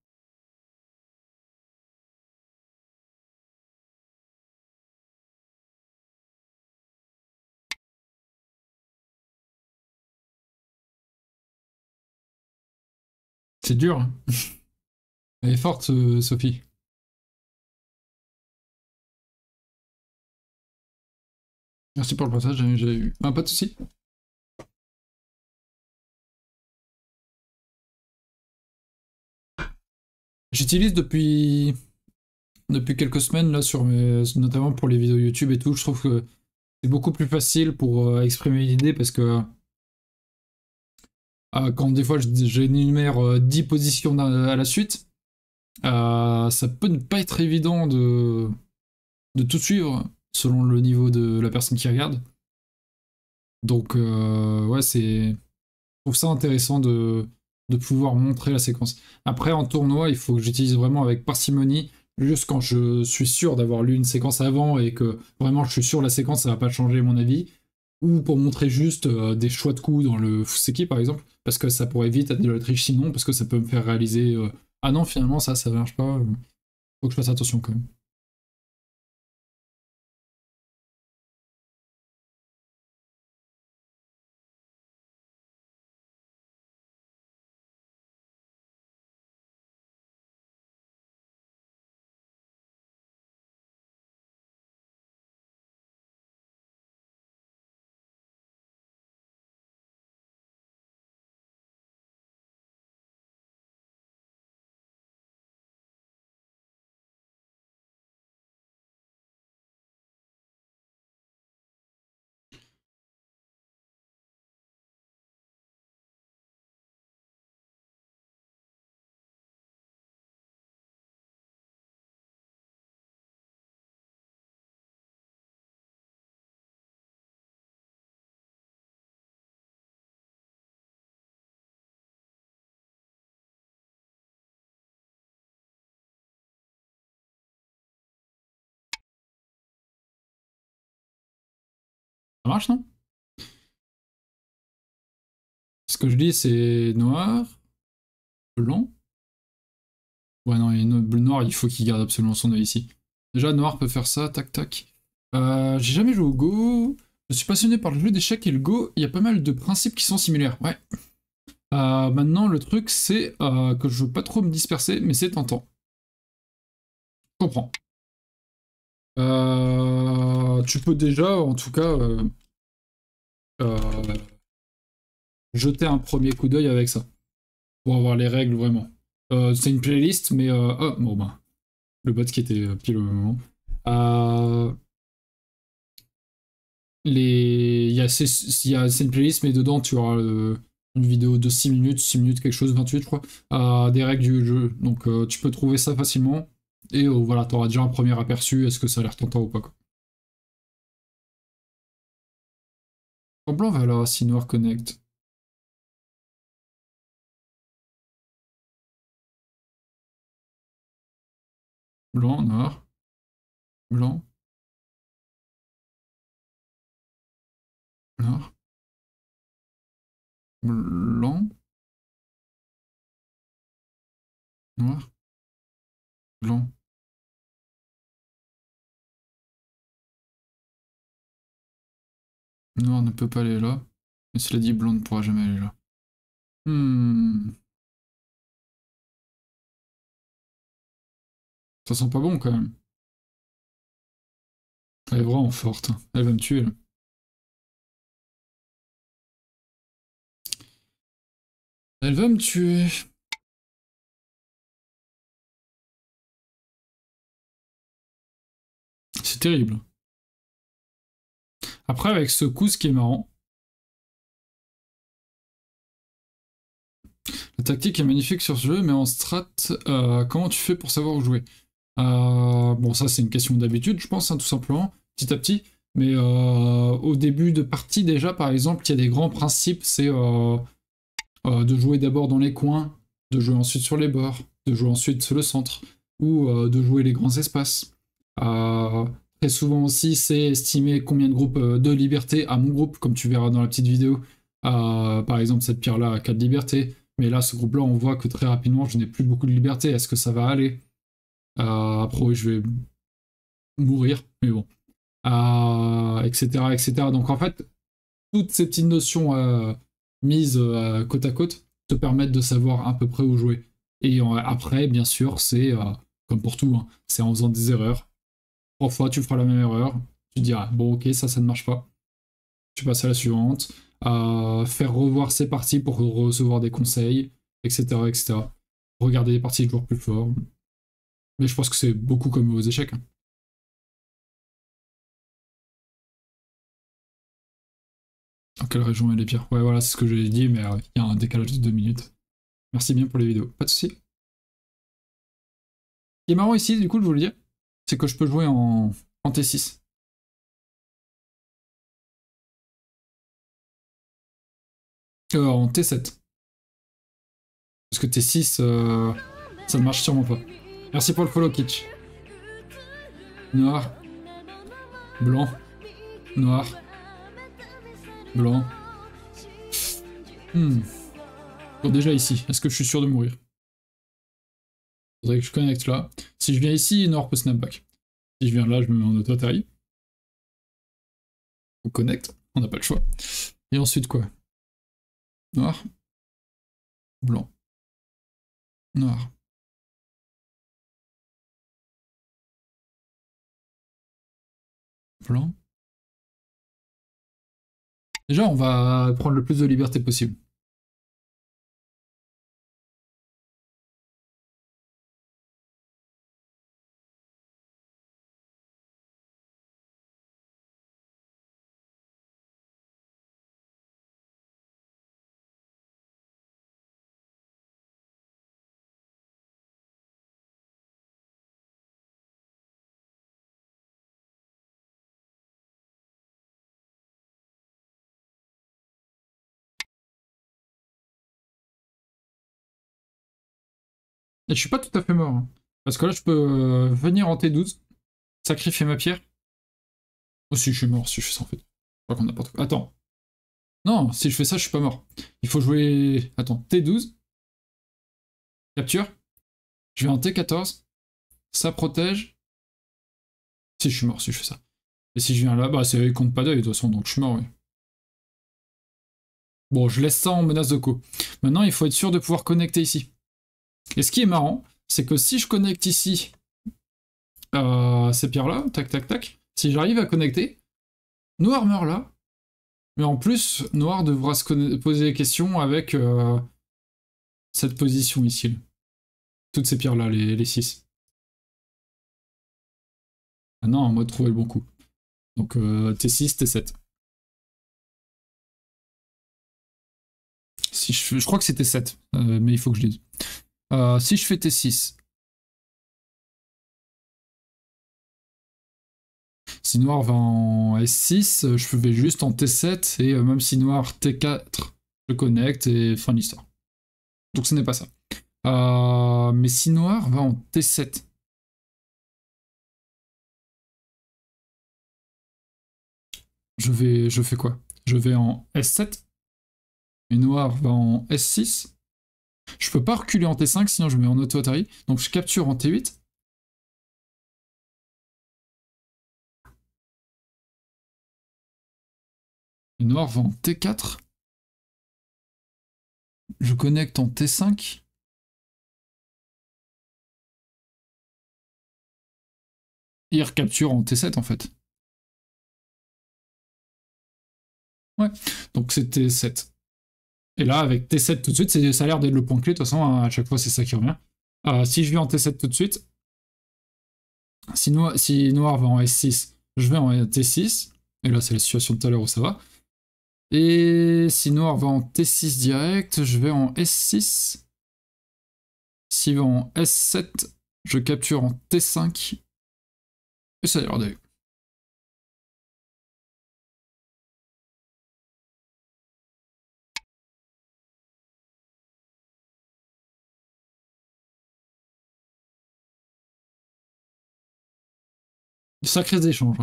c'est dur, hein. Elle est forte, Sophie. Merci pour le passage, j'ai eu. Ah, pas de soucis. J'utilise depuis quelques semaines, là, notamment pour les vidéos YouTube et tout. Je trouve que c'est beaucoup plus facile pour exprimer une idée parce que quand des fois j'énumère 10 positions à la suite, ça peut ne pas être évident de tout suivre selon le niveau de la personne qui regarde. Donc, ouais, je trouve ça intéressant de pouvoir montrer la séquence. Après, en tournoi, il faut que j'utilise vraiment avec parcimonie, juste quand je suis sûr d'avoir lu une séquence avant et que vraiment je suis sûr la séquence, ça va pas changer mon avis. Ou pour montrer juste des choix de coups dans le Fuseki par exemple, parce que ça pourrait vite être de la triche sinon, parce que ça peut me faire réaliser ah non, finalement ça marche pas, faut que je fasse attention quand même. Ça marche, non? Ce que je dis, c'est noir, blanc. Ouais, non, noir, il faut qu'il garde absolument son œil ici. Déjà, noir peut faire ça, tac tac. J'ai jamais joué au Go. Je suis passionné par le jeu d'échecs et le Go. Il y a pas mal de principes qui sont similaires. Ouais. Maintenant, le truc, c'est que je veux pas trop me disperser, mais c'est tentant. Je comprends. Tu peux déjà, en tout cas, euh, jeter un premier coup d'œil avec ça, pour avoir les règles vraiment. C'est une playlist, mais... oh, bon, bah, le bot qui était pile au moment. Euh, c'est une playlist, mais dedans, tu auras une vidéo de 6 minutes quelque chose, 28 je crois, des règles du jeu. Donc tu peux trouver ça facilement. Et voilà, tu auras déjà un premier aperçu, est-ce que ça a l'air tentant ou pas, quoi. En blanc, voilà, si noir connect. Blanc, noir, blanc, noir, blanc, noir, blanc. Noir ne peut pas aller là. Mais cela dit, blanc ne pourra jamais aller là. Ça sent pas bon quand même. Elle est vraiment forte. Elle va me tuer là. Elle va me tuer. C'est terrible. Après, avec ce coup, ce qui est marrant, la tactique est magnifique sur ce jeu, mais en strat, comment tu fais pour savoir où jouer? Bon, ça, c'est une question d'habitude, je pense, hein, tout simplement, petit à petit. Mais au début de partie, déjà, par exemple, il y a des grands principes, c'est de jouer d'abord dans les coins, de jouer ensuite sur les bords, de jouer ensuite sur le centre, ou de jouer les grands espaces. Euh, Très souvent aussi, c'est estimer combien de groupes de liberté à mon groupe, comme tu verras dans la petite vidéo. Par exemple, cette pierre-là a 4 libertés, mais là, ce groupe-là, on voit que très rapidement, je n'ai plus beaucoup de liberté. Est-ce que ça va aller? Après, oui, je vais mourir, mais bon. Etc., etc. Donc en fait, toutes ces petites notions mises côte à côte te permettent de savoir à peu près où jouer. Et après, bien sûr, c'est comme pour tout, hein, c'est en faisant des erreurs. 3 fois, tu feras la même erreur. Tu diras, bon, ok, ça ne marche pas. Tu passes à la suivante. Faire revoir ses parties pour recevoir des conseils, etc., etc. regarder les parties de joueurs plus forts. Mais je pense que c'est beaucoup comme aux échecs. Hein. Dans quelle région elle est pire? Ouais, voilà, c'est ce que j'ai dit, mais il y a un décalage de 2 minutes. Merci bien pour les vidéos. Pas de soucis. Ce qui est marrant ici, du coup, je vous le dis, c'est que je peux jouer en T6. En T7. Parce que T6, ça ne marche sûrement pas. Merci pour le follow, Kitsch. Noir. Blanc. Noir. Blanc. Bon, déjà ici, est-ce que je suis sûr de mourir? Faudrait que je connecte là. Si je viens ici, Noir peut snapback. Si je viens là, je me mets en auto-taille. On connecte, on n'a pas le choix. Et ensuite quoi? Noir. Blanc. Noir. Blanc. Déjà, on va prendre le plus de liberté possible. Et je suis pas tout à fait mort. Hein. Parce que là, je peux venir en T12, sacrifier ma pierre. Oh, si je suis mort, si je fais ça en fait. Je crois qu'on n'importe quoi. Attends. Non, si je fais ça, je suis pas mort. Il faut jouer. Attends, T12. Capture. Je vais en T14. Ça protège. Si je suis mort, si je fais ça. Et si je viens là, bah c'est compte pas d'œil de toute façon, donc je suis mort, oui. Bon, je laisse ça en menace de co. Maintenant, il faut être sûr de pouvoir connecter ici. Et ce qui est marrant, c'est que si je connecte ici ces pierres-là, tac, tac, tac, si j'arrive à connecter, Noir meurt là, mais en plus, Noir devra se poser des questions avec cette position ici. Là. Toutes ces pierres-là, les 6. Maintenant, en mode trouver le bon coup. Donc T6, T7. Si je crois que c'était 7, mais il faut que je dise. Si je fais T6, si Noir va en S6, je vais juste en T7, et même si Noir T4, je connecte, et fin de l'histoire. Donc ce n'est pas ça. Mais si Noir va en T7, je fais quoi? Je vais en S7, et Noir va en S6. Je peux pas reculer en T5, sinon je mets en auto-Atari. Donc je capture en T8. Et Noir va en T4. Je connecte en T5. Et il recapture en T7 en fait. Ouais, donc c'est T7. Et là, avec T7 tout de suite, ça a l'air d'être le point clé. De toute façon, à chaque fois, c'est ça qui revient. Si je vais en T7 tout de suite, si Noir va en S6, je vais en T6. Et là, c'est la situation de tout à l'heure où ça va. Et si Noir va en T6 direct, je vais en S6. S'il va en S7, je capture en T5. Et ça a l'air d'aller. Sacrés échanges.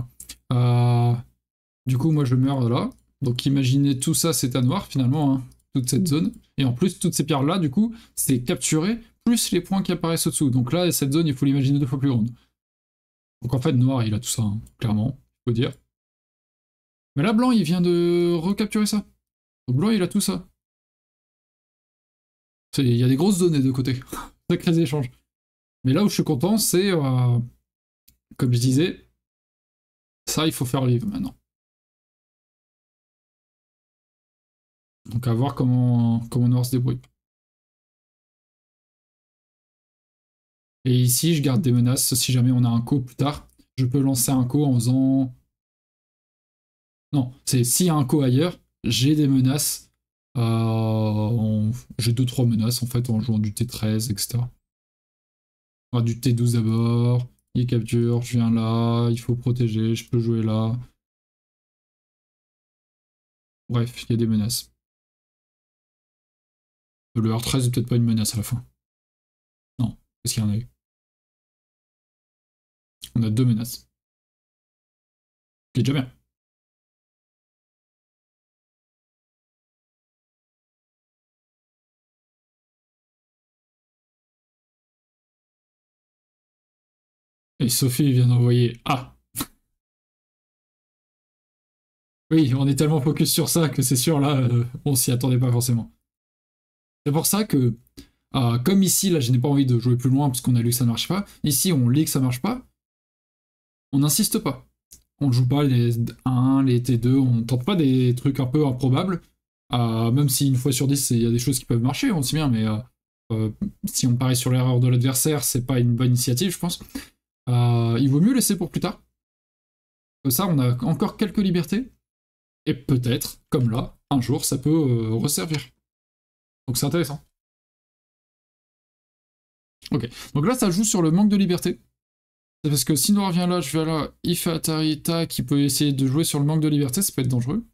Du coup, moi, je meurs là. Donc, imaginez tout ça, c'est à Noir, finalement, hein, toute cette zone. Et en plus, toutes ces pierres-là, du coup, c'est capturé, plus les points qui apparaissent au-dessous. Donc là, cette zone, il faut l'imaginer 2 fois plus grande. Donc en fait, Noir, il a tout ça, hein, clairement, faut dire. Mais là, Blanc, il vient de recapturer ça. Donc Blanc, il a tout ça. Il y a des grosses zones des deux côtés. Sacrés échanges. Mais là où je suis content, c'est, comme je disais, ça, il faut faire vivre maintenant. Donc à voir comment Noir se débrouille. Et ici, je garde des menaces. Si jamais on a un co plus tard, je peux lancer un co en faisant... Non, c'est s'il y a un co ailleurs, j'ai des menaces. J'ai 2-3 menaces en fait en jouant du T13, etc. Enfin, du T12 d'abord. Il capture, je viens là, il faut protéger, je peux jouer là. Bref, il y a des menaces. Le R13 est peut-être pas une menace à la fin. Non, parce qu'il y en a eu. On a 2 menaces. Ce qui est déjà bien. Et Sophie vient d'envoyer Ah. Oui, on est tellement focus sur ça que c'est sûr, là, on s'y attendait pas forcément. C'est pour ça que, comme ici, là, je n'ai pas envie de jouer plus loin parce qu'on a lu que ça ne marche pas. Ici, on lit que ça marche pas. On n'insiste pas. On ne joue pas les 1, les T2, on tente pas des trucs un peu improbables. Même si une fois sur 10, il y a des choses qui peuvent marcher, on sait bien, mais si on parie sur l'erreur de l'adversaire, c'est pas une bonne initiative, je pense. Il vaut mieux laisser pour plus tard. Comme ça, on a encore quelques libertés. Et peut-être, comme là, un jour, ça peut resservir. Donc c'est intéressant. Ok. Donc là, ça joue sur le manque de liberté. C'est parce que si Noir vient là, je vais là, il fait Atari, tac, il peut essayer de jouer sur le manque de liberté, ça peut être dangereux.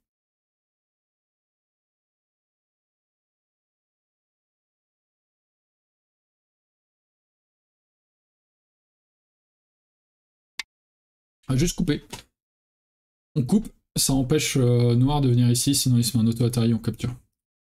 On va juste couper. On coupe, ça empêche Noir de venir ici, sinon il se met un auto-Atari, on capture.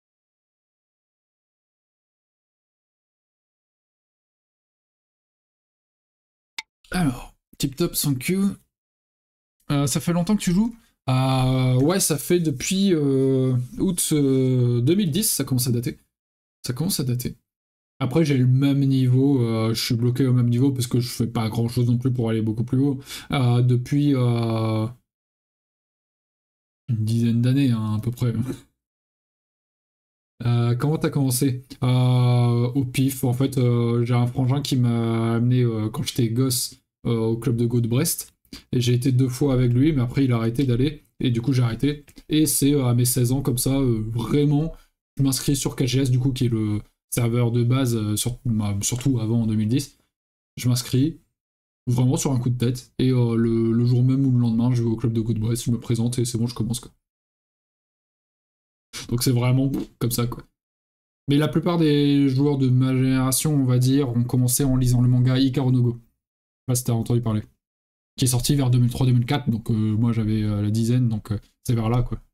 Alors, tip top sans queue. Ça fait longtemps que tu joues Ouais, ça fait depuis août 2010, ça commence à dater. Ça commence à dater. Après, j'ai le même niveau, je suis bloqué au même niveau parce que je fais pas grand chose non plus pour aller beaucoup plus haut. Depuis une dizaine d'années, hein, à peu près. Comment t'as commencé Au pif, en fait, j'ai un frangin qui m'a amené quand j'étais gosse au club de Go de Brest. Et j'ai été 2 fois avec lui, mais après il a arrêté d'aller. Et du coup j'ai arrêté. Et c'est à mes 16 ans comme ça, vraiment, je m'inscris sur KGS, du coup, qui est le serveur de base, surtout avant en 2010. Je m'inscris vraiment sur un coup de tête. Et le jour même ou le lendemain, je vais au club de Go de Brest, je me présente et c'est bon, je commence quoi. Donc c'est vraiment comme ça quoi. Mais la plupart des joueurs de ma génération, on va dire, ont commencé en lisant le manga Ikaru no Go. Je sais pas si t'as entendu parler. Qui est sorti vers 2003-2004, donc moi j'avais la dizaine, donc c'est vers là quoi.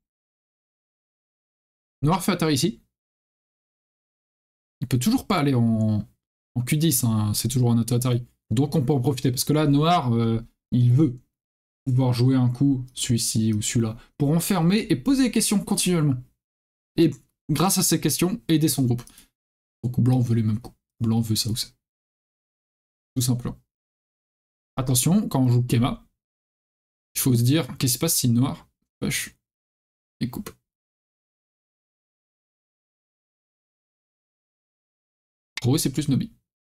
Noir fait Atari ici. Il peut toujours pas aller en Q10, hein, c'est toujours un auto Atari. Donc on peut en profiter, parce que là, Noir, il veut pouvoir jouer un coup, celui-ci ou celui-là, pour enfermer et poser des questions continuellement. Et grâce à ces questions, aider son groupe. Donc Blanc veut les mêmes coups. Blanc veut ça ou ça. Tout simplement. Attention, quand on joue Kema, il faut se dire qu'est-ce qui se passe si Noir push et coupe. Pour eux, c'est plus Nobi.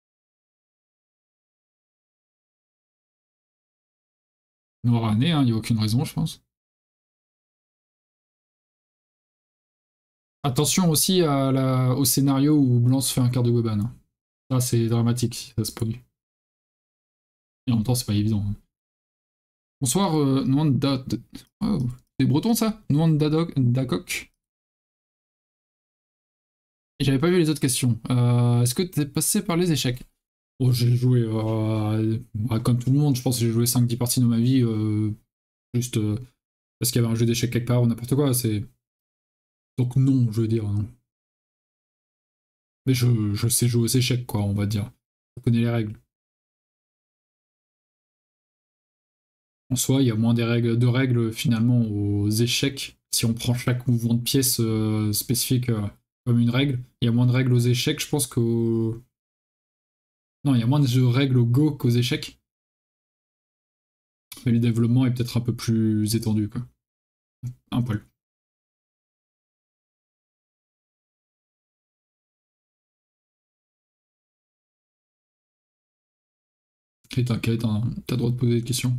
Noir a né, il n'y a aucune raison, je pense. Attention aussi au scénario où Blanc se fait un quart de Goban. Hein. Ça, c'est dramatique si ça se produit. Et en même temps, c'est pas évident. Hein. Bonsoir, Nwanda. Oh, c'est breton ça Nwanda Dakok. Et j'avais pas vu les autres questions. Est-ce que t'es passé par les échecs? Oh, j'ai joué, comme tout le monde, je pense que j'ai joué 5-10 parties dans ma vie, juste parce qu'il y avait un jeu d'échecs quelque part ou n'importe quoi. Donc non, je veux dire, non. Mais je sais jouer aux échecs, quoi, on va dire. Je connais les règles. En soi, il y a moins de règles finalement aux échecs. Si on prend chaque mouvement de pièce spécifique comme une règle, il y a moins de règles aux échecs, je pense qu'au... Non, il y a moins de règles au Go qu'aux échecs. Mais le développement est peut-être un peu plus étendu, quoi. Un poil. Et t'inquiète, hein, t'as le droit de poser des questions.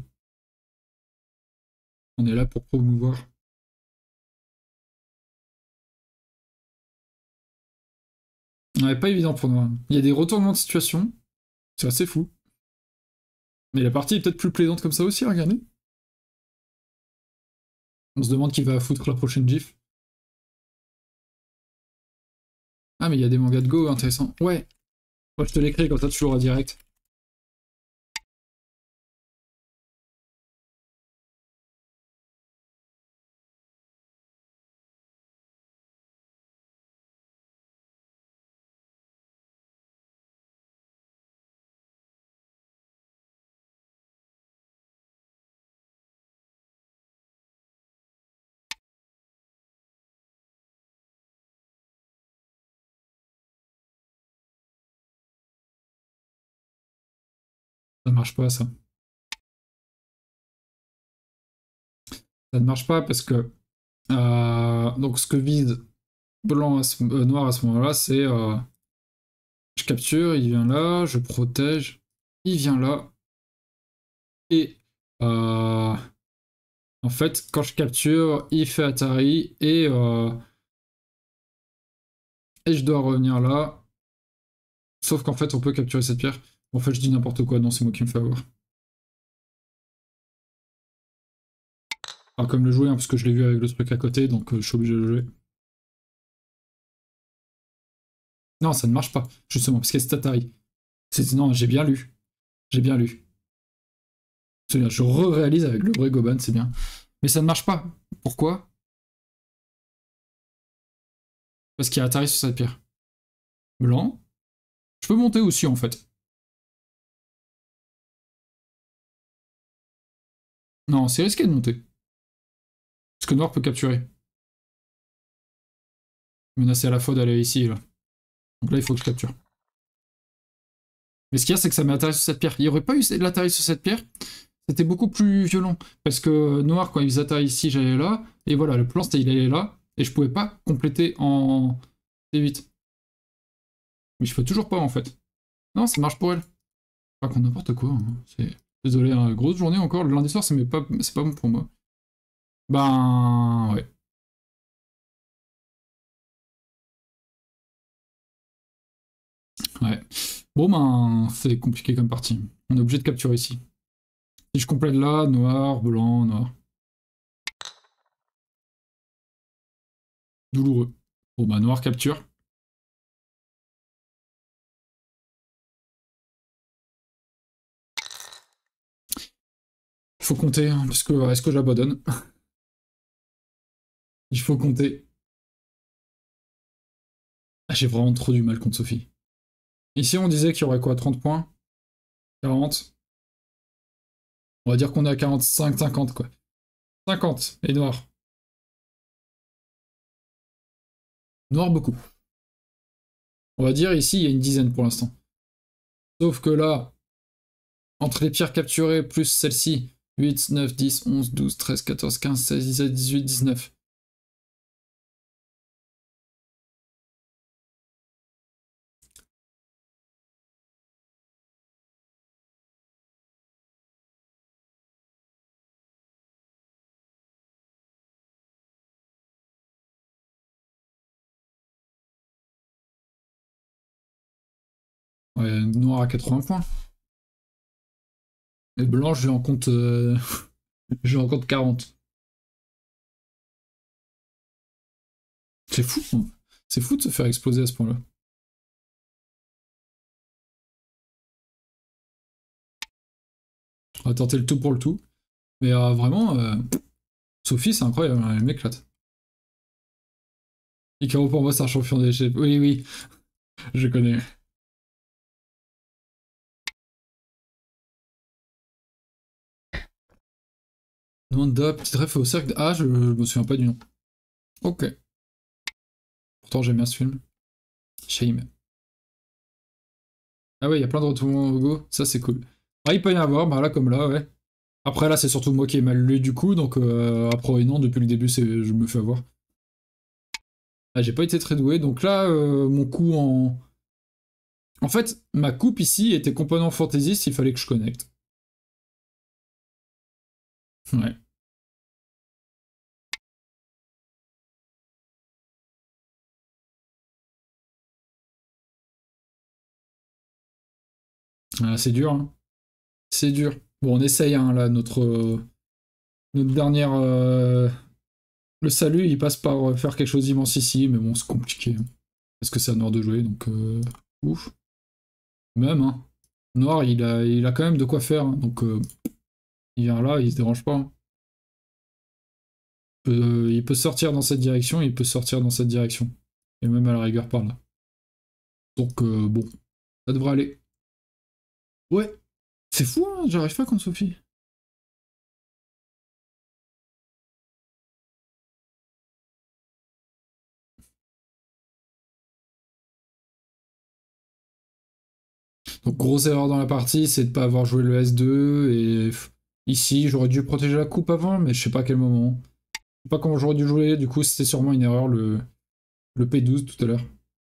On est là pour promouvoir. Ouais, pas évident pour nous, hein. Il y a des retournements de situation, c'est assez fou. Mais la partie est peut-être plus plaisante comme ça aussi, regardez. On se demande qui va foutre la prochaine gif. Ah, mais il y a des mangas de Go intéressants. Ouais. Moi, je te l'écris, comme ça tu l'auras direct. Ça marche pas, ça. Ça ne marche pas parce que... donc, ce que vise blanc noir à ce moment-là, c'est... je capture, il vient là, je protège, il vient là, et... en fait, quand je capture, il fait Atari, et je dois revenir là. Sauf qu'en fait, on peut capturer cette pierre. En fait, je dis n'importe quoi, non, c'est moi qui me fais avoir. Alors, comme le jouer, hein, parce que je l'ai vu avec le truc à côté, donc je suis obligé de le jouer. Non, ça ne marche pas, justement, parce qu'il y a cet Atari. Non, j'ai bien lu. J'ai bien lu. C'est-à-dire, je re-réalise avec le vrai Goban, c'est bien. Mais ça ne marche pas. Pourquoi? Parce qu'il y a Atari sur cette pierre. Blanc. Je peux monter aussi, en fait. Non, c'est risqué de monter. Parce que noir peut capturer. Menacer à la fois d'aller ici, là. Donc là, il faut que je capture. Mais ce qu'il y a, c'est que ça met Atari sur cette pierre. Il n'y aurait pas eu l'Atari sur cette pierre, c'était beaucoup plus violent. Parce que noir, quand ils attaquent ici, j'allais là. Et voilà, le plan, c'était il allait là. Et je pouvais pas compléter en D8. Mais je peux toujours pas, en fait. Non, ça marche pour elle. Pas contre n'importe quoi. Hein. Désolé, hein. Grosse journée encore. Le lundi soir, c'est pas bon pour moi. Ben, ouais. Ouais. Bon, ben, c'est compliqué comme partie. On est obligé de capturer ici. Si je complète là, noir, blanc, noir. Douloureux. Bon, bah, noir capture. Il faut compter, hein, parce que est-ce que j'abandonne? Il faut compter. Ah, j'ai vraiment trop du mal contre Sophie. Ici, on disait qu'il y aurait quoi, 30 points? 40? On va dire qu'on est à 45, 50, quoi. 50, et noir. Noir, beaucoup. On va dire ici, il y a une dizaine pour l'instant. Sauf que là, entre les pierres capturées plus celle-ci, 8, 9, 10, 11, 12, 13, 14, 15, 16, 17, 18, 19. Ouais, noir à 80 points. Et blanc, je en compte, je en compte 40. C'est fou, hein. C'est fou de se faire exploser à ce point-là. On va tenter le tout pour le tout. Mais vraiment, Sophie, c'est incroyable, elle m'éclate. Icaro pour moi, c'est un champion des GP. Oui, oui, je connais. Demande petite ref au cercle. Ah, je me souviens pas du nom. Ok. Pourtant, j'aime bien ce film. Shame. Ah ouais, il y a plein de retournements au go. Ça, c'est cool. Ah, il peut y en avoir, bah là comme là, ouais. Après, là, c'est surtout moi qui ai mal lu du coup, donc après, non, depuis le début, je me fais avoir. Ah, j'ai pas été très doué, donc là, mon coup En fait, ma coupe ici était component fantaisiste, il fallait que je connecte. Ouais. Ah, c'est dur, hein. C'est dur. Bon, on essaye, hein, là, notre dernière... Le salut, il passe par faire quelque chose d'immense ici, mais bon, c'est compliqué, hein. Parce que c'est à Noir de jouer, donc... Ouf. Même, hein. Noir, il a quand même de quoi faire, hein, donc... il vient là, il se dérange pas, hein. Il peut sortir dans cette direction, il peut sortir dans cette direction. Et même à la rigueur par là. Donc, bon, ça devrait aller. Ouais. C'est fou, hein, j'arrive pas contre Sophie. Donc, grosse erreur dans la partie, c'est de pas avoir joué le S2. Et ici, j'aurais dû protéger la coupe avant, mais je sais pas à quel moment. Je sais pas comment j'aurais dû jouer, du coup, c'était sûrement une erreur le P12 tout à l'heure.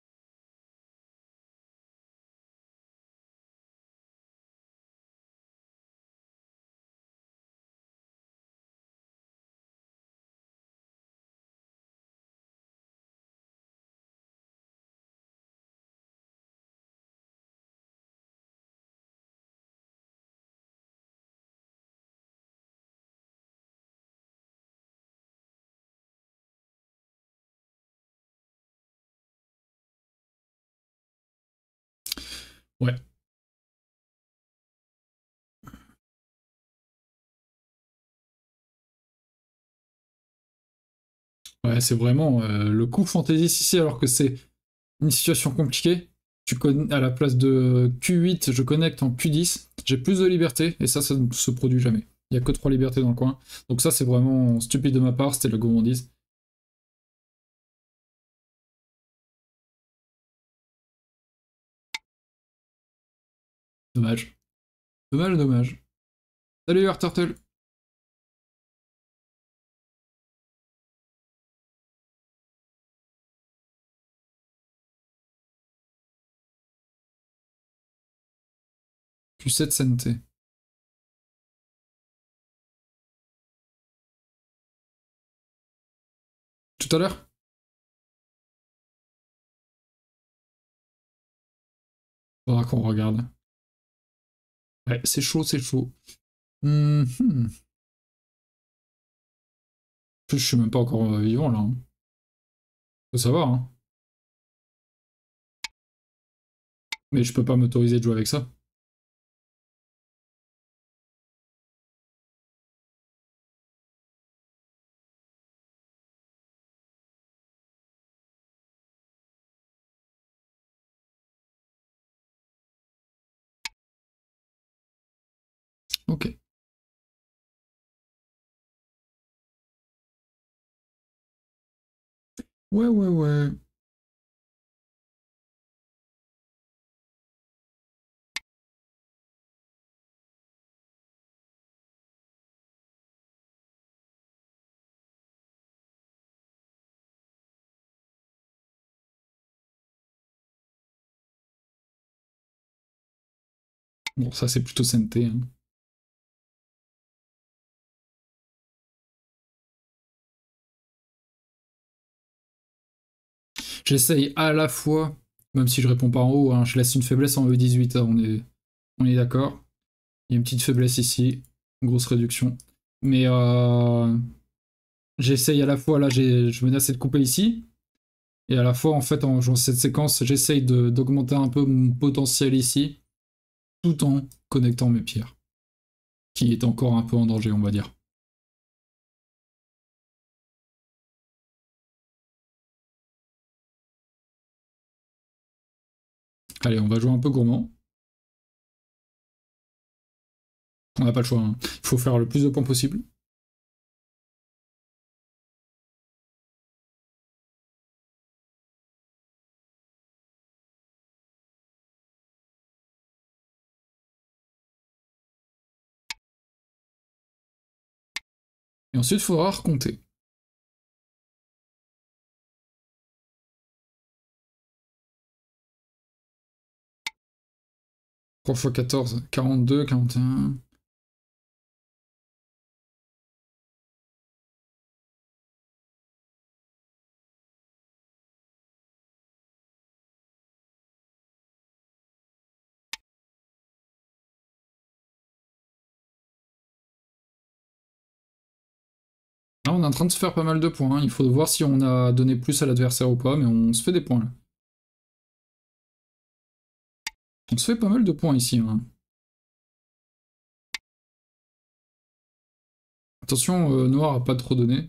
Ouais. Ouais, c'est vraiment le coup fantaisiste ici, alors que c'est une situation compliquée. Tu connais à la place de Q8, je connecte en Q10. J'ai plus de liberté, et ça ne se produit jamais. Il y a que 3 libertés dans le coin. Donc ça, c'est vraiment stupide de ma part, c'était le gourmandise. Dommage. Dommage, dommage. Salut, Art Turtle. Q7 CNT. Tout à l'heure. Faudra qu'on regarde. Ouais, c'est chaud, c'est chaud. Hmm. Je suis même pas encore vivant là, hein. Faut savoir, hein. Mais je peux pas m'autoriser de jouer avec ça. Ok. Ouais, ouais, ouais. Bon, ça c'est plutôt CNT, hein. J'essaye à la fois, même si je réponds pas en haut, hein, je laisse une faiblesse en E18, hein, on est d'accord. Il y a une petite faiblesse ici, une grosse réduction. Mais j'essaye à la fois, là je menace de couper ici, et à la fois en fait en jouant cette séquence, j'essaye d'augmenter un peu mon potentiel ici, tout en connectant mes pierres, qui est encore un peu en danger on va dire. Allez, on va jouer un peu gourmand. On n'a pas le choix, hein. Il faut faire le plus de points possible. Et ensuite, il faudra recompter. 3 x 14, 42, 41. Là, on est en train de se faire pas mal de points. Il faut voir si on a donné plus à l'adversaire ou pas, mais on se fait des points là. On se fait pas mal de points ici. Hein. Attention, Noir a pas trop donné.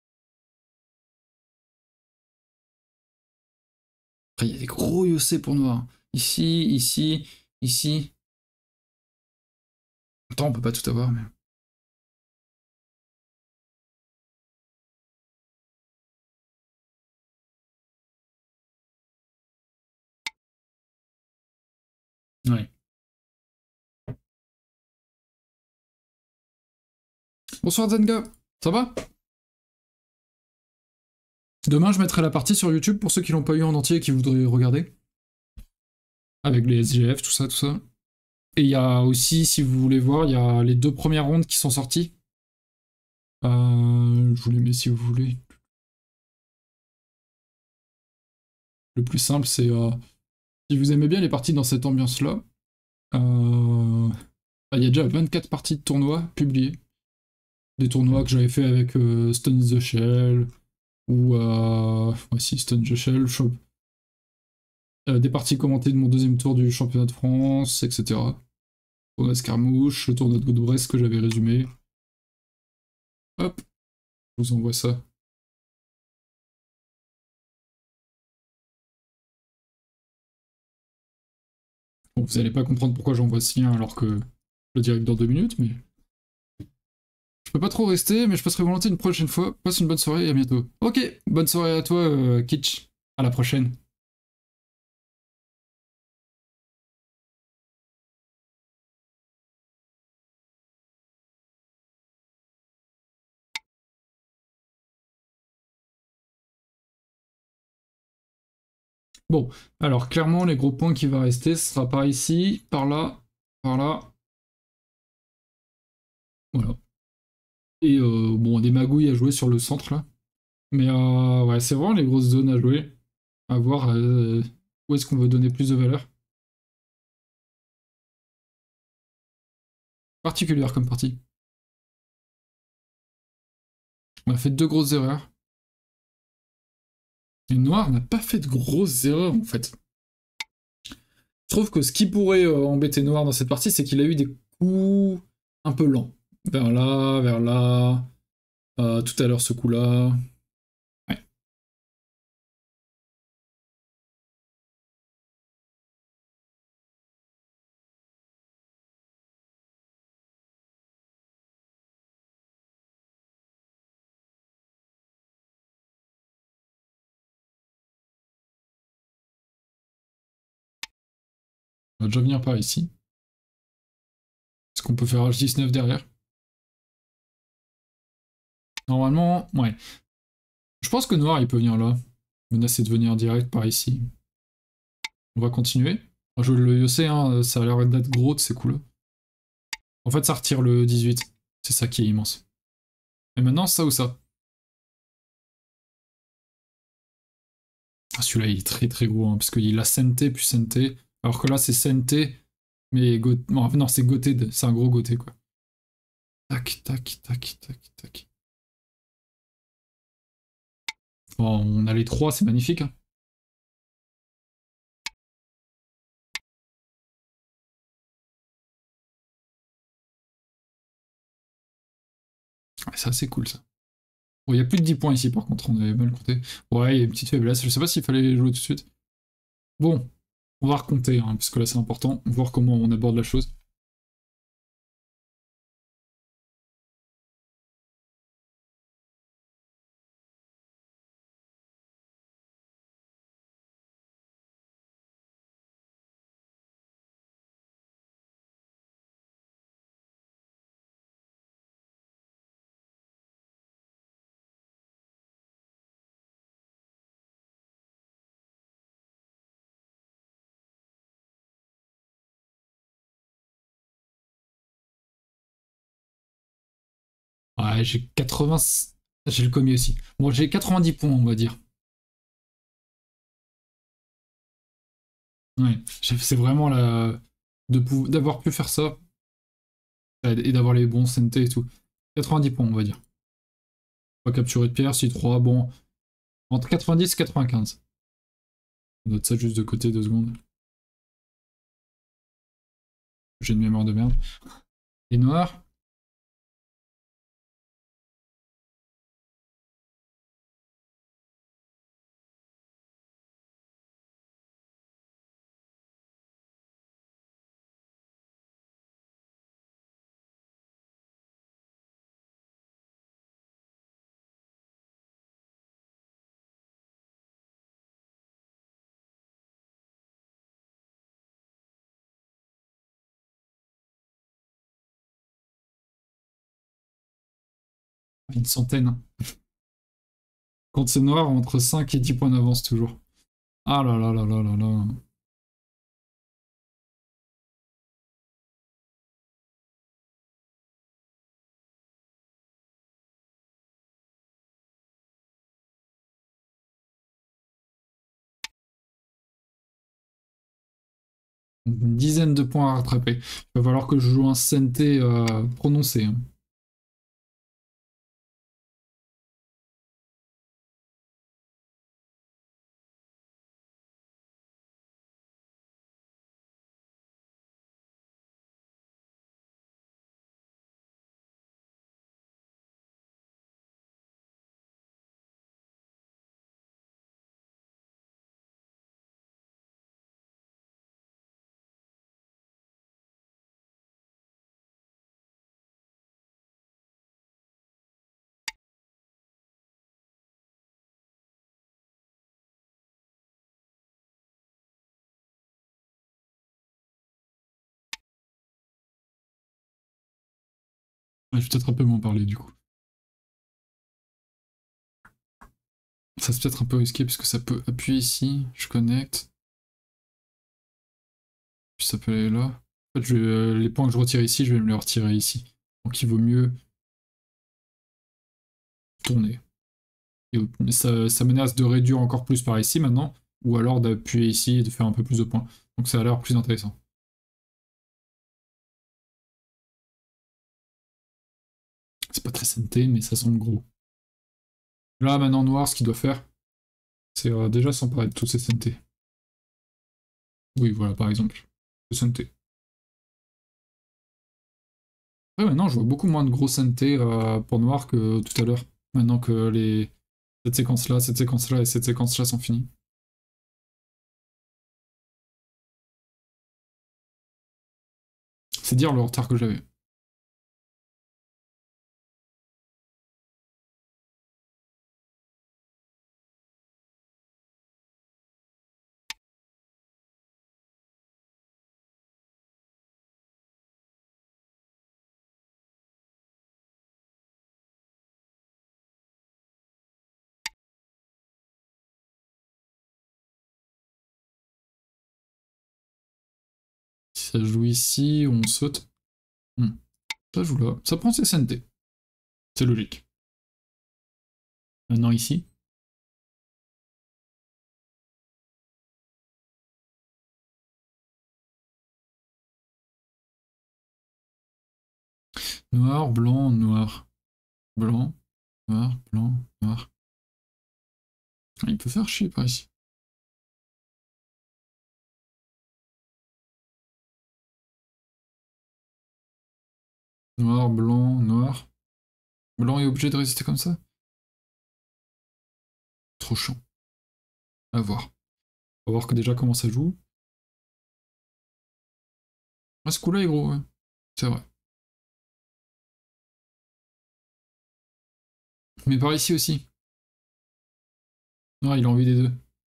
Après, il y a des gros Yossé pour Noir. Ici, ici, ici. Attends, on peut pas tout avoir, mais... Ouais. Bonsoir Zenga, ça va? Demain, je mettrai la partie sur YouTube pour ceux qui l'ont pas eu en entier et qui voudraient regarder. Avec les SGF, tout ça, tout ça. Et il y a aussi, si vous voulez voir, il y a les 2 premières rondes qui sont sorties. Je vous les mets si vous voulez. Le plus simple, c'est... si vous aimez bien les parties dans cette ambiance-là, il y a déjà 24 parties de tournois publiées. Des tournois que j'avais fait avec Stone is the Shell, ou... ouais, si, Stone is the Shell, des parties commentées de mon deuxième tour du championnat de France, etc. Tournoi Escarmouche, le tournoi de God-Brest que j'avais résumé. Hop, je vous envoie ça. Bon, vous allez pas comprendre pourquoi j'envoie ce lien alors que le direct dans 2 minutes, mais... Je peux pas trop rester, mais je passerai volontiers une prochaine fois. Passe une bonne soirée et à bientôt. Ok, bonne soirée à toi, Kitsch. À la prochaine. Bon, alors clairement, les gros points qui va rester, ce sera par ici, par là, par là. Voilà. Et bon, des magouilles à jouer sur le centre là. Mais ouais, c'est vraiment les grosses zones à jouer. À voir où est-ce qu'on veut donner plus de valeur. Particulière comme partie. On a fait 2 grosses erreurs. Et Noir n'a pas fait de grosses erreurs en fait. Je trouve que ce qui pourrait embêter Noir dans cette partie, c'est qu'il a eu des coups un peu lents. Vers là, tout à l'heure ce coup-là. Ouais. On va déjà venir par ici. Est-ce qu'on peut faire H19 derrière? Normalement, ouais. Je pense que Noir, il peut venir là. Menacer de venir direct par ici. On va continuer. On va jouer le Yossé, hein, ça a l'air d'être gros de ces coups-là. En fait, ça retire le 18. C'est ça qui est immense. Et maintenant, ça ou ça? Ah, celui-là, il est très très gros, hein, parce qu'il a Sente puis Sente. Alors que là, c'est Sente, mais non, c'est Goté, c'est un gros Goté, quoi. Tac, tac, tac, tac, tac. Bon, on a les 3, c'est magnifique. Hein. Ouais, c'est assez cool, ça. Bon, il y a plus de 10 points ici, par contre, on avait mal compté. Ouais, il y a une petite faiblesse, je sais pas s'il fallait jouer tout de suite. Bon, on va recompter, hein, parce que là, c'est important, voir comment on aborde la chose. Ouais, j'ai 80... J'ai le commis aussi. Bon, j'ai 90 points, on va dire. Ouais, c'est vraiment la... d'avoir pu faire ça et d'avoir les bons CNT et tout. 90 points, on va dire. Pas capturer de pierre, si 3, bon. Entre 90 et 95. On note ça juste de côté 2 secondes. J'ai une mémoire de merde. Les noirs. Une centaine. Quand c'est noir, entre 5 et 10 points d'avance toujours. Ah là là là là là là. Une dizaine de points à rattraper. Il va falloir que je joue un CNT prononcé, hein. Ouais, je vais peut-être un peu moins parler du coup. Ça c'est peut-être un peu risqué parce que ça peut appuyer ici, je connecte, puis ça peut aller là. En fait, les points que je retire ici, je vais me les retirer ici. Donc il vaut mieux tourner. Et ça menace de réduire encore plus par ici maintenant, ou alors d'appuyer ici et de faire un peu plus de points. Donc ça a l'air plus intéressant. C'est pas très SNT, mais ça semble gros. Là maintenant noir, ce qu'il doit faire, c'est déjà s'emparer de toutes ces SNT. Oui, voilà par exemple. Le SNT. Ouais, maintenant je vois beaucoup moins de gros SNT pour noir que tout à l'heure. Maintenant que cette séquence-là, cette séquence-là et cette séquence-là sont finies. C'est dire le retard que j'avais. Si ça joue ici, on saute. Hmm. Ça joue là. Ça prend ses SNT. C'est logique. Maintenant ici. Noir, blanc, noir. Blanc, noir, blanc, noir. Ah, il peut faire chier par ici. Noir, blanc, noir. Blanc est obligé de résister comme ça? Trop chiant. À voir. On va voir que déjà comment ça joue. Ah, ce coup-là est gros, ouais. C'est vrai. Mais par ici aussi. Noir, il a envie des deux.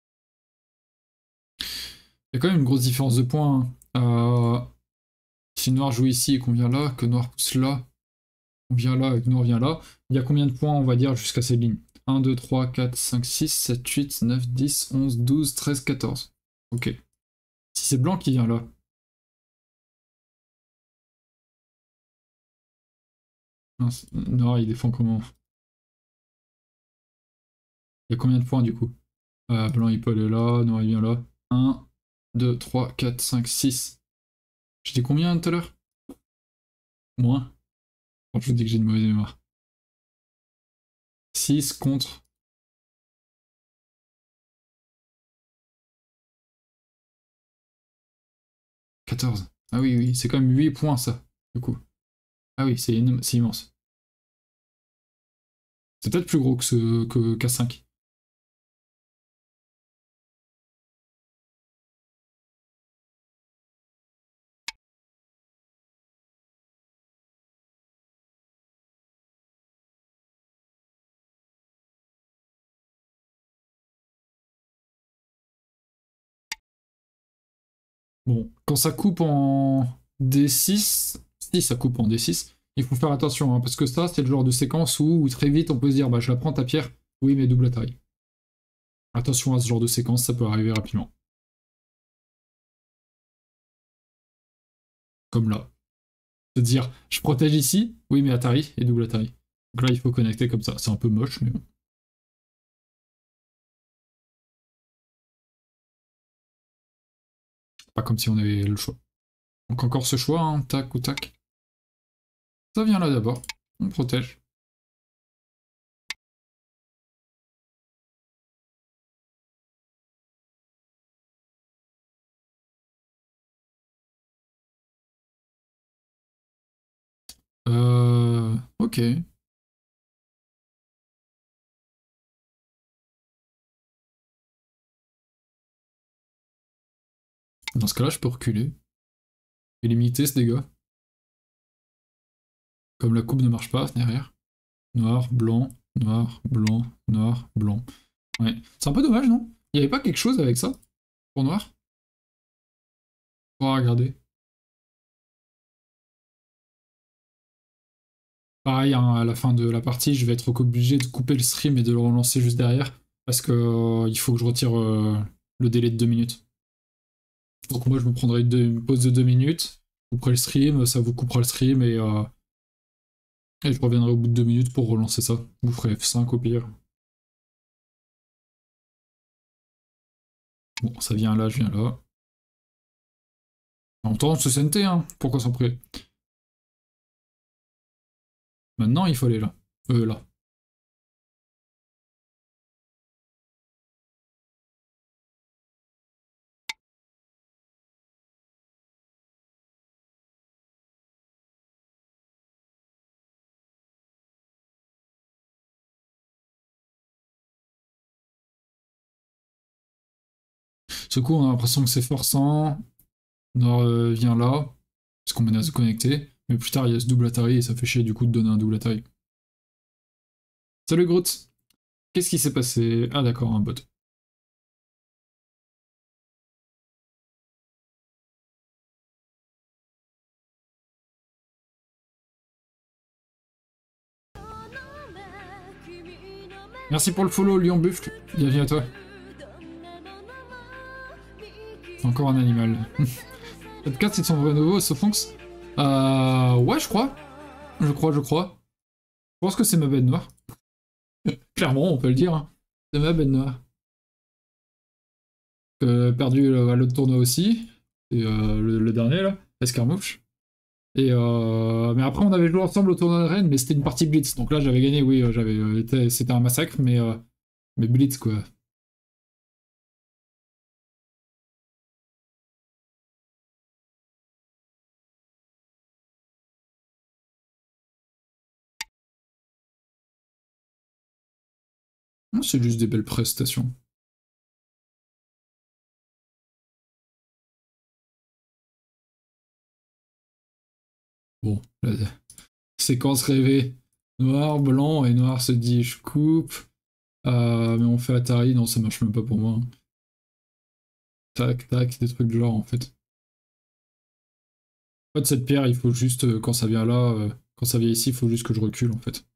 Il y a quand même une grosse différence de points, hein. Si noir joue ici et qu'on vient là, que noir pousse là, on vient là et que noir vient là, il y a combien de points, on va dire, jusqu'à cette ligne? 1, 2, 3, 4, 5, 6, 7, 8, 9, 10, 11, 12, 13, 14. Ok. Si c'est blanc qui vient là, Mince. Noir, il défend comment? Il y a combien de points du coup? Blanc, il peut aller là, noir, il vient là. 1, 2, 3, 4, 5, 6. J'étais combien tout à l'heure? Moins. Bon, je vous dis que j'ai une mauvaise mémoire. 6 contre 14. Ah oui, oui, c'est quand même 8 points ça, du coup. Ah oui, c'est immense. C'est peut-être plus gros que K5. Bon, quand ça coupe en D6, si ça coupe en D6, il faut faire attention, hein, parce que ça, c'est le genre de séquence où très vite on peut se dire, bah je la prends ta pierre, oui, mais double taille. Attention à ce genre de séquence, ça peut arriver rapidement. Comme là. Se dire, je protège ici, oui, mais Atari et double Atari. Donc là, il faut connecter comme ça. C'est un peu moche, mais bon. Pas comme si on avait le choix. Donc encore ce choix, hein, tac ou tac. Ça vient là d'abord. On protège. Ok. Dans ce cas-là, je peux reculer et limiter ce dégât. Comme la coupe ne marche pas derrière. Noir, blanc, noir, blanc, noir, blanc. Ouais. C'est un peu dommage, non? Il n'y avait pas quelque chose avec ça pour noir? On va regarder. Pareil, hein, à la fin de la partie, je vais être obligé de couper le stream et de le relancer juste derrière. Parce que il faut que je retire le délai de 2 minutes. Donc moi, je me prendrai une pause de 2 minutes. Je couperai le stream, ça vous coupera le stream et je reviendrai au bout de 2 minutes pour relancer ça. Vous ferez F5 au pire. Bon, ça vient là, je viens là. En même temps, c'est CNT, hein. Pourquoi s'en priver? Maintenant, il faut aller là. Là. Ce coup, on a l'impression que c'est forçant. Noir vient là, parce qu'on menace de connecter. Mais plus tard, il y a ce double Atari et ça fait chier du coup de donner un double Atari. Salut Groot. Qu'est-ce qui s'est passé? Ah d'accord, un bot. Merci pour le follow, Lion Buffle. Bienvenue à toi. Encore un animal. Podcast, ils sont vrais nouveaux, Sofonx. Ouais, je crois. Je crois. Je pense que c'est ma bête noire. Clairement, on peut le dire, hein. C'est ma bête noire. Perdu à l'autre tournoi aussi. Et le dernier, là, Escarmouche. Et mais après, on avait joué ensemble au tournoi de Rennes, mais c'était une partie Blitz. Donc là, j'avais gagné, oui, c'était un massacre, mais Blitz, quoi. Non, c'est juste des belles prestations. Bon, la séquence rêvée. Noir, blanc, et noir se dit je coupe. Mais on fait Atari, non, ça marche même pas pour moi. Tac, tac, des trucs de genre en fait. En fait, cette pierre, il faut juste, quand ça vient là, quand ça vient ici, il faut juste que je recule en fait.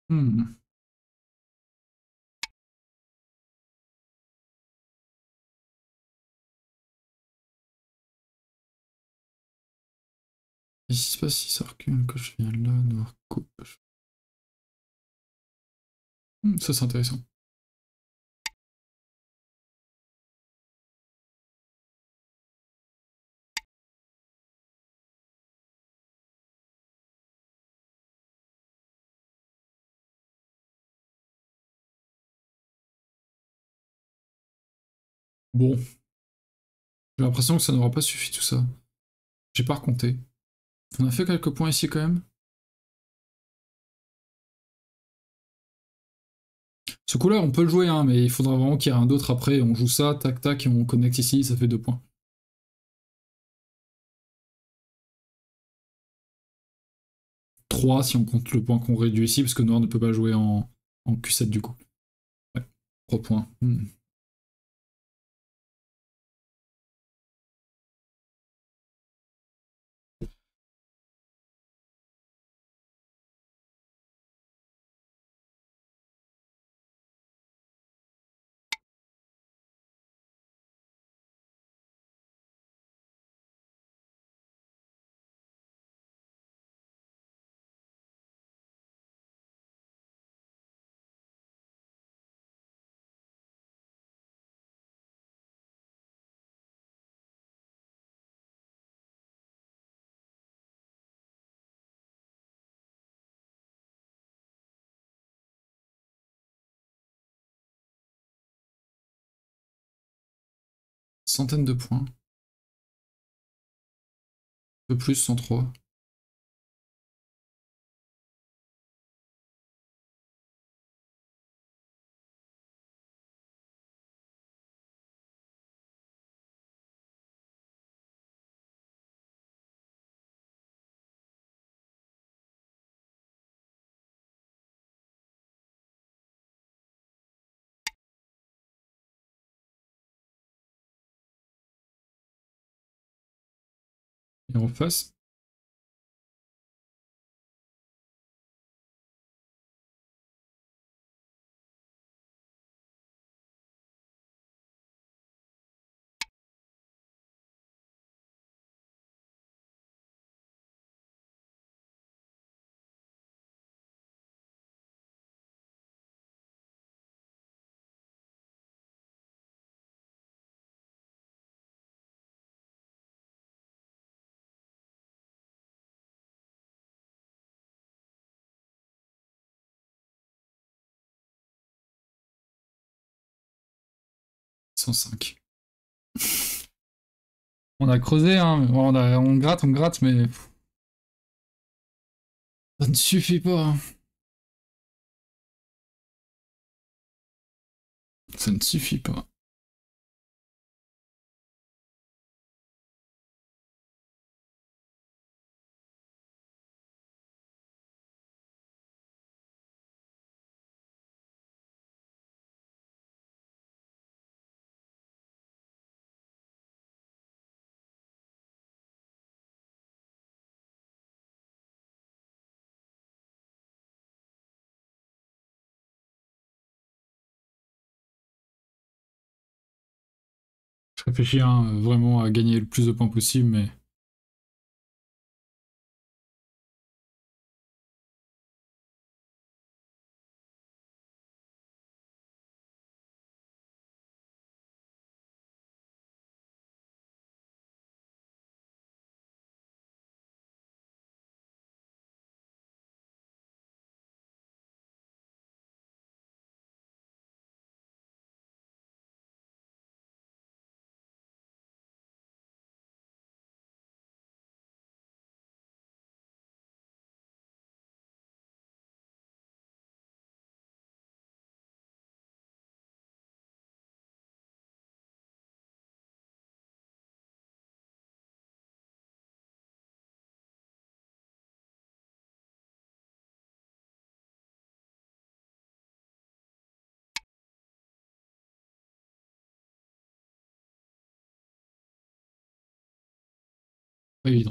Hmm. Qu'est-ce qui se passe si ça recule quand je viens là, noir coupe. Ça c'est intéressant. Bon, j'ai l'impression que ça n'aura pas suffi tout ça. J'ai pas recompté. On a fait quelques points ici quand même. Ce coup-là, on peut le jouer, hein, mais il faudra vraiment qu'il y ait un d'autre après. On joue ça, tac tac, et on connecte ici, ça fait 2 points. 3 si on compte le point qu'on réduit ici, parce que Noir ne peut pas jouer en Q7 du coup. Ouais, 3 points. 100 de points. Un peu plus, 103. Et en face, 105. On a creusé, hein. On gratte, mais ça ne suffit pas. Ça ne suffit pas. Je réfléchis hein, vraiment à gagner le plus de points possible, mais pas évident.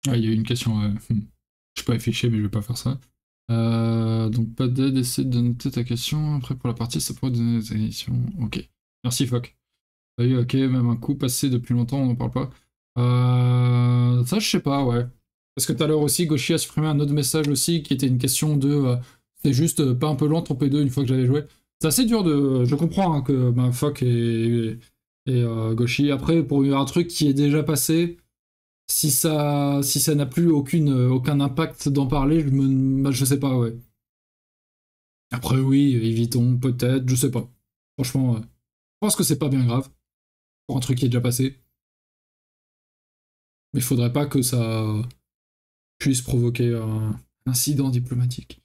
Ah, il y a eu une question. Je peux afficher, mais je vais pas faire ça. Donc, pas d'aide, essaie de noter ta question. Après, pour la partie, ça pourrait donner des questions. Ok. Merci, Foc. Ah oui, ok, même un coup passé depuis longtemps, on n'en parle pas. Ça, je sais pas, ouais. Parce que tout à l'heure aussi, Goshi a supprimé un autre message aussi qui était une question de. C'était juste pas un peu lent ton P2 une fois que j'avais joué. C'est assez dur de. Je comprends hein, que Foc et Goshi. Après, pour un truc qui est déjà passé, si ça n'a plus aucun impact d'en parler, bah, je sais pas, ouais. Après, oui, évitons, peut-être, je sais pas. Franchement, je pense que c'est pas bien grave pour un truc qui est déjà passé. Mais il faudrait pas que ça puisse provoquer un incident diplomatique.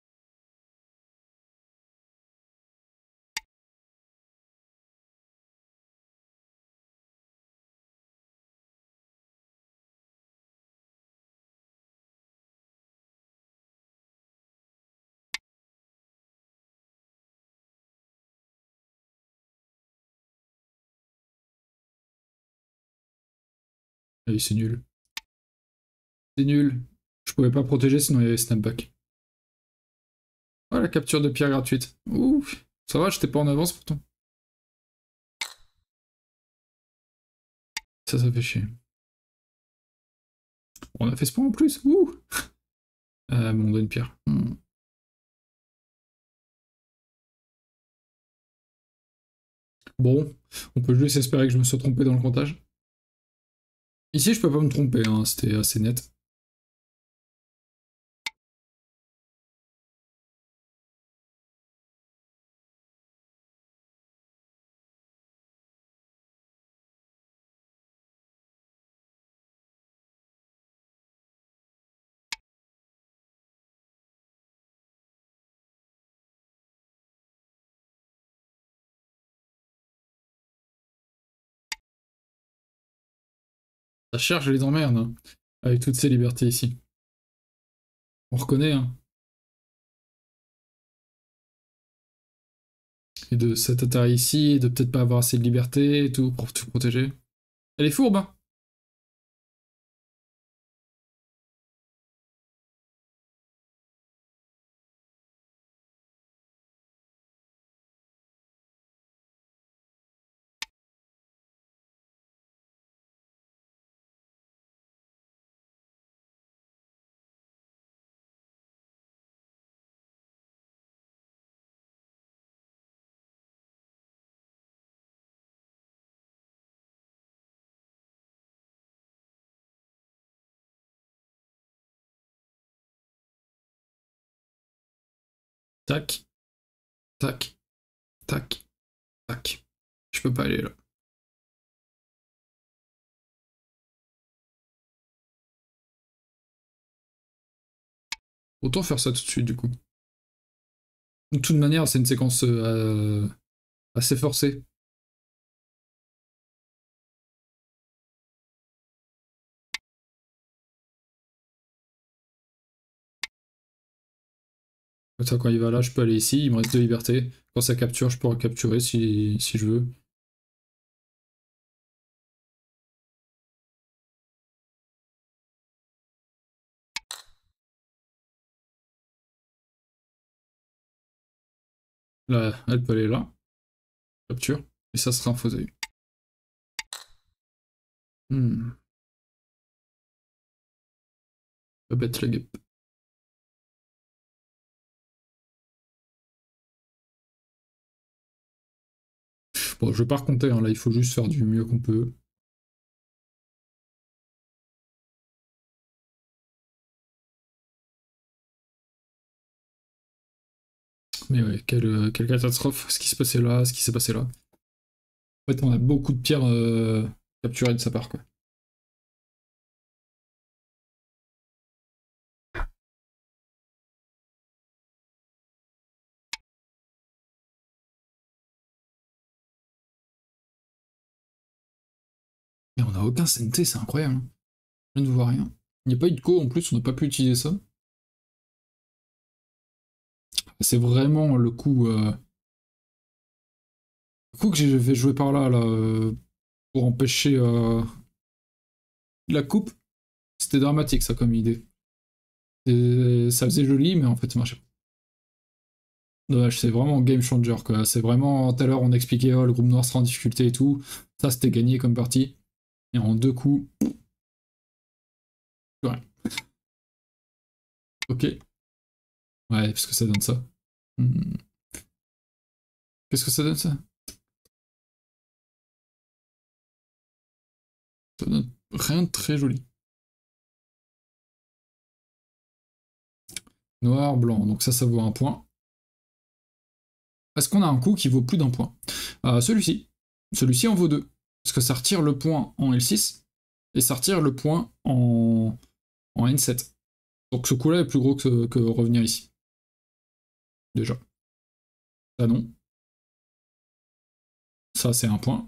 Et c'est nul. C'est nul. Je pouvais pas protéger sinon il y avait snapback. Oh la capture de pierre gratuite. Ouh, ça va, j'étais pas en avance pourtant. Ça fait chier. On a fait ce point en plus. Ouh. Bon, on donne une pierre. Bon, on peut juste espérer que je me sois trompé dans le comptage. Ici, je peux pas me tromper, hein, c'était assez net. Ça cherche les emmerdes, hein, avec toutes ces libertés ici. On reconnaît, hein. Et de cet Atari ici, et de peut-être pas avoir assez de liberté et tout pour tout protéger. Elle est fourbe, hein. Tac, tac, tac, tac. Je peux pas aller là. Autant faire ça tout de suite du coup. De toute manière, c'est une séquence assez forcée. Ça, quand il va là, je peux aller ici, il me reste de liberté. Quand ça capture, je pourrais capturer si je veux. Là, elle peut aller là, capture, et ça sera un fauteuil. Pas bête la guêpe. Bon, je vais pas recompter, hein, là, il faut juste faire du mieux qu'on peut. Mais ouais, quelle catastrophe, ce qui s'est passé là, ce qui s'est passé là. En fait, on a beaucoup de pierres capturées de sa part, quoi. Mais on a aucun CNT, c'est incroyable, hein. Je ne vois rien. Il n'y a pas eu de co en plus, on n'a pas pu utiliser ça. C'est vraiment le coup que j'ai fait jouer par là, pour empêcher la coupe. c'était dramatique ça comme idée. Et ça faisait joli, mais en fait ça marchait pas. Dommage, c'est vraiment game changer quoi. C'est vraiment, tout à l'heure on expliquait, oh, le groupe noir sera en difficulté et tout. Ça c'était gagné comme partie. Et en 2 coups. Ouais. Ok. Ouais, parce que ça donne ça. Hmm. Qu'est-ce que ça donne ça? Ça donne rien de très joli. Noir, blanc, donc ça vaut un point. Est-ce qu'on a un coup qui vaut plus d'un point? Celui-ci. Celui-ci en vaut deux. Parce que ça retire le point en L6 et ça retire le point en N7. Donc ce coup-là est plus gros que revenir ici. Déjà. Ça non. Ça c'est un point.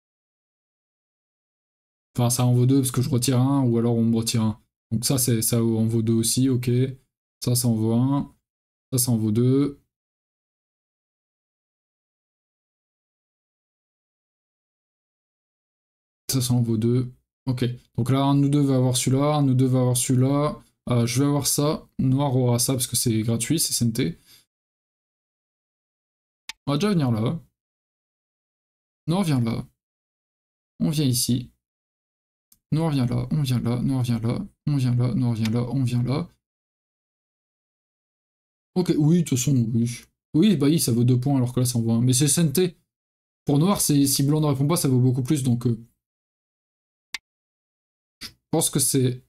Enfin ça en vaut deux parce que je retire un ou alors on me retire un. Donc ça en vaut deux aussi, ok. Ça en vaut un. Ça en vaut deux. Ça en vaut deux. Ok. Donc là, un de nous deux va avoir celui-là, un de nous deux va avoir celui-là. Je vais avoir ça. Noir aura ça parce que c'est gratuit, c'est SNT. On va déjà venir là. Noir vient là. On vient ici. Noir vient là. On vient là. Noir vient là. On vient là. Noir vient là. On vient là. Ok, oui, de toute façon, oui. Oui, bah oui, ça vaut 2 points alors que là, ça en vaut un. Mais c'est SNT. Pour noir, si blanc ne répond pas, ça vaut beaucoup plus. Donc, je pense que c'est.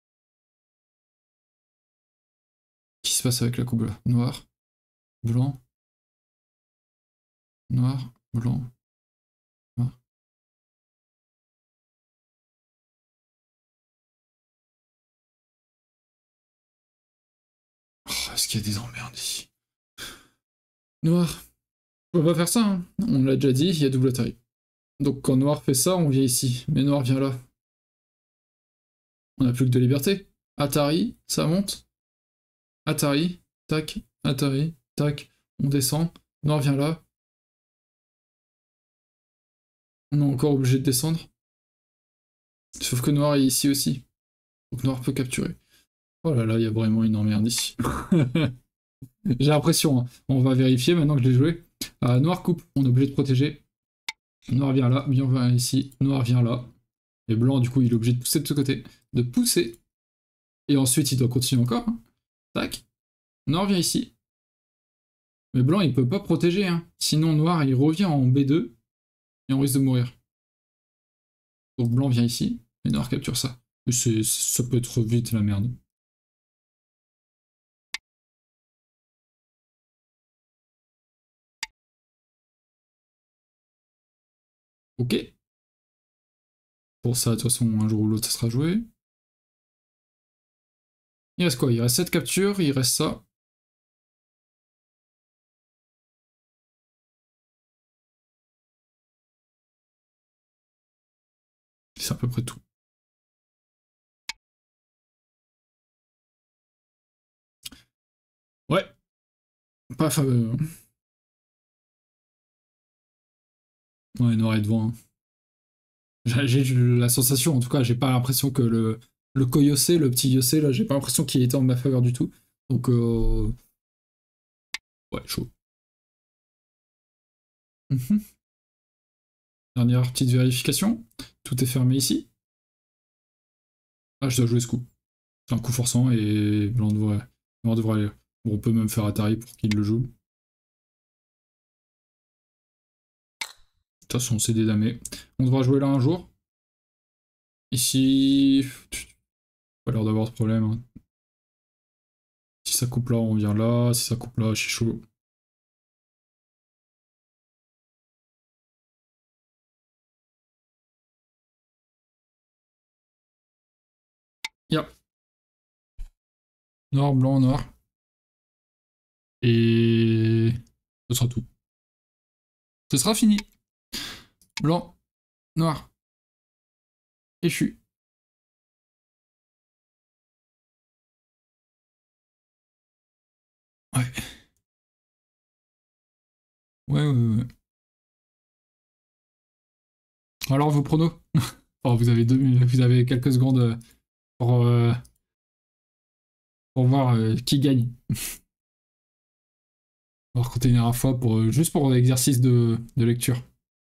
Qu'est-ce qui se passe avec la coupe là? Noir, blanc, noir, blanc, noir. Oh, est-ce qu'il y a des emmerdes ici? Noir. On va pas faire ça, hein. On l'a déjà dit, il y a double Atari. Donc quand noir fait ça, on vient ici. Mais noir vient là. On n'a plus que de liberté. Atari, ça monte. Atari, tac, Atari, tac. On descend. Noir vient là. On est encore obligé de descendre. Sauf que noir est ici aussi. Donc noir peut capturer. Oh là là, il y a vraiment une emmerde ici. J'ai l'impression, hein. On va vérifier maintenant que je l'ai joué. Noir coupe, on est obligé de protéger. Noir vient là, bien vient ici. Noir vient là. Et blanc, du coup, il est obligé de pousser de ce côté. De pousser. Et ensuite, il doit continuer encore, hein. Tac. Noir vient ici. Mais blanc, il peut pas protéger, hein. Sinon, noir, il revient en B2. Et on risque de mourir. Donc blanc vient ici. Et noir capture ça. Et ça peut être vite la merde. Ok. Pour ça, de toute façon, un jour ou l'autre, ça sera joué. Il reste quoi? Il reste 7 captures, il reste ça. C'est à peu près tout. Ouais. Pas fameux, hein. Ouais, noir est devant, hein. J'ai la sensation, en tout cas, j'ai pas l'impression que le Koyosé, le petit Yossé, là, j'ai pas l'impression qu'il était en ma faveur du tout. Donc, ouais, chaud. Mhm. Dernière petite vérification. Tout est fermé ici. Ah, je dois jouer ce coup. C'est un coup forçant et blanc devrait aller. Bon, on peut même faire Atari pour qu'il le joue. De toute façon, c'est des damés. On devra jouer là un jour. Ici, pas l'air d'avoir de problème, hein. Si ça coupe là, on vient là. Si ça coupe là, je suis chaud. Yep. Noir, blanc, noir. Et ce sera tout. Ce sera fini. Blanc, noir. Échu. Ouais. Ouais, ouais, ouais. Alors vos pronos. Oh, vous avez quelques secondes. pour, euh, pour voir qui gagne. On va raconter une dernière fois pour, juste pour l'exercice de lecture.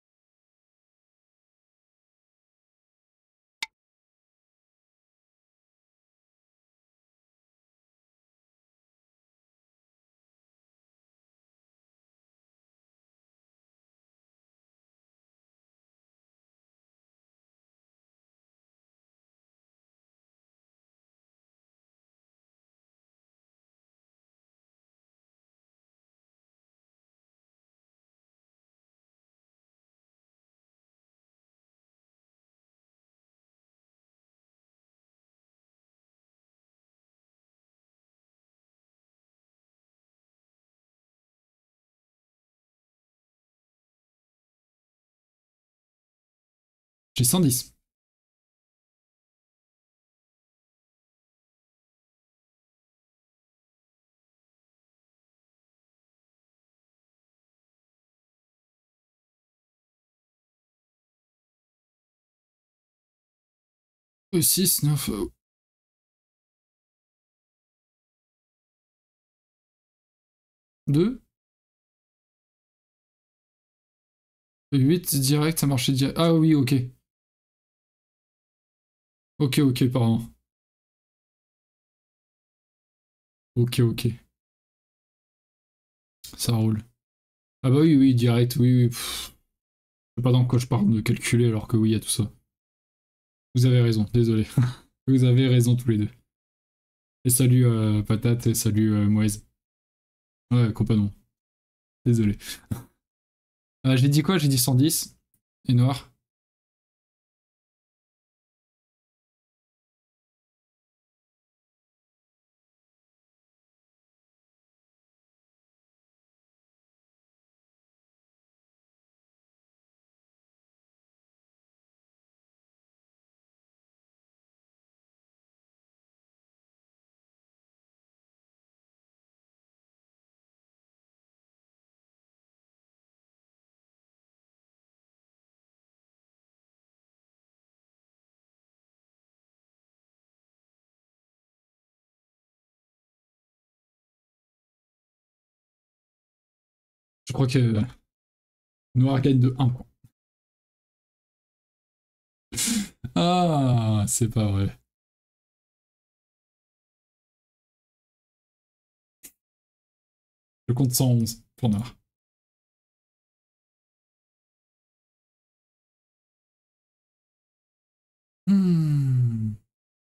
J'ai 110. 6, 9... 2 8 direct, ça marchait direct. Ah oui, ok. Ok, ok, pardon. Ok, ok. Ça roule. Ah bah oui, oui, direct, oui, oui. Je sais pas dans quoi je parle de calculer alors que oui, il y a tout ça. Vous avez raison, désolé. Vous avez raison tous les deux. Et salut Patate et salut Moise. Ouais, complètement. Désolé. J'ai dit quoi? J'ai dit 110. Et noir. Je crois que noir gagne de 1 point. Ah, c'est pas vrai. Je compte 111 pour noir. Hmm.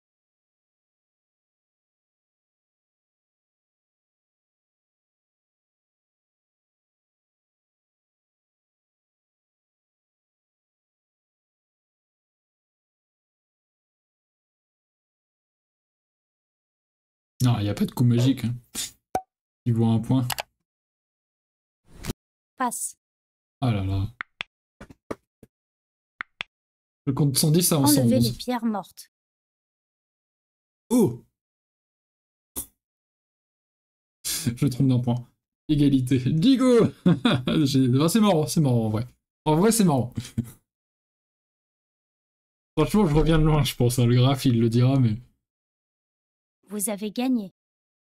Non, il n'y a pas de coup magique. Hein. Il vaut 1 point. Passe. Ah là là. Je compte 110 à Enlever 111. les pierres mortes. Oh! Je me trompe d'un point. Égalité. Digo! C'est marrant, c'est marrant en vrai. En vrai, c'est marrant. Franchement, je reviens de loin, je pense. Hein. Le graphe, il le dira, mais. Vous avez gagné.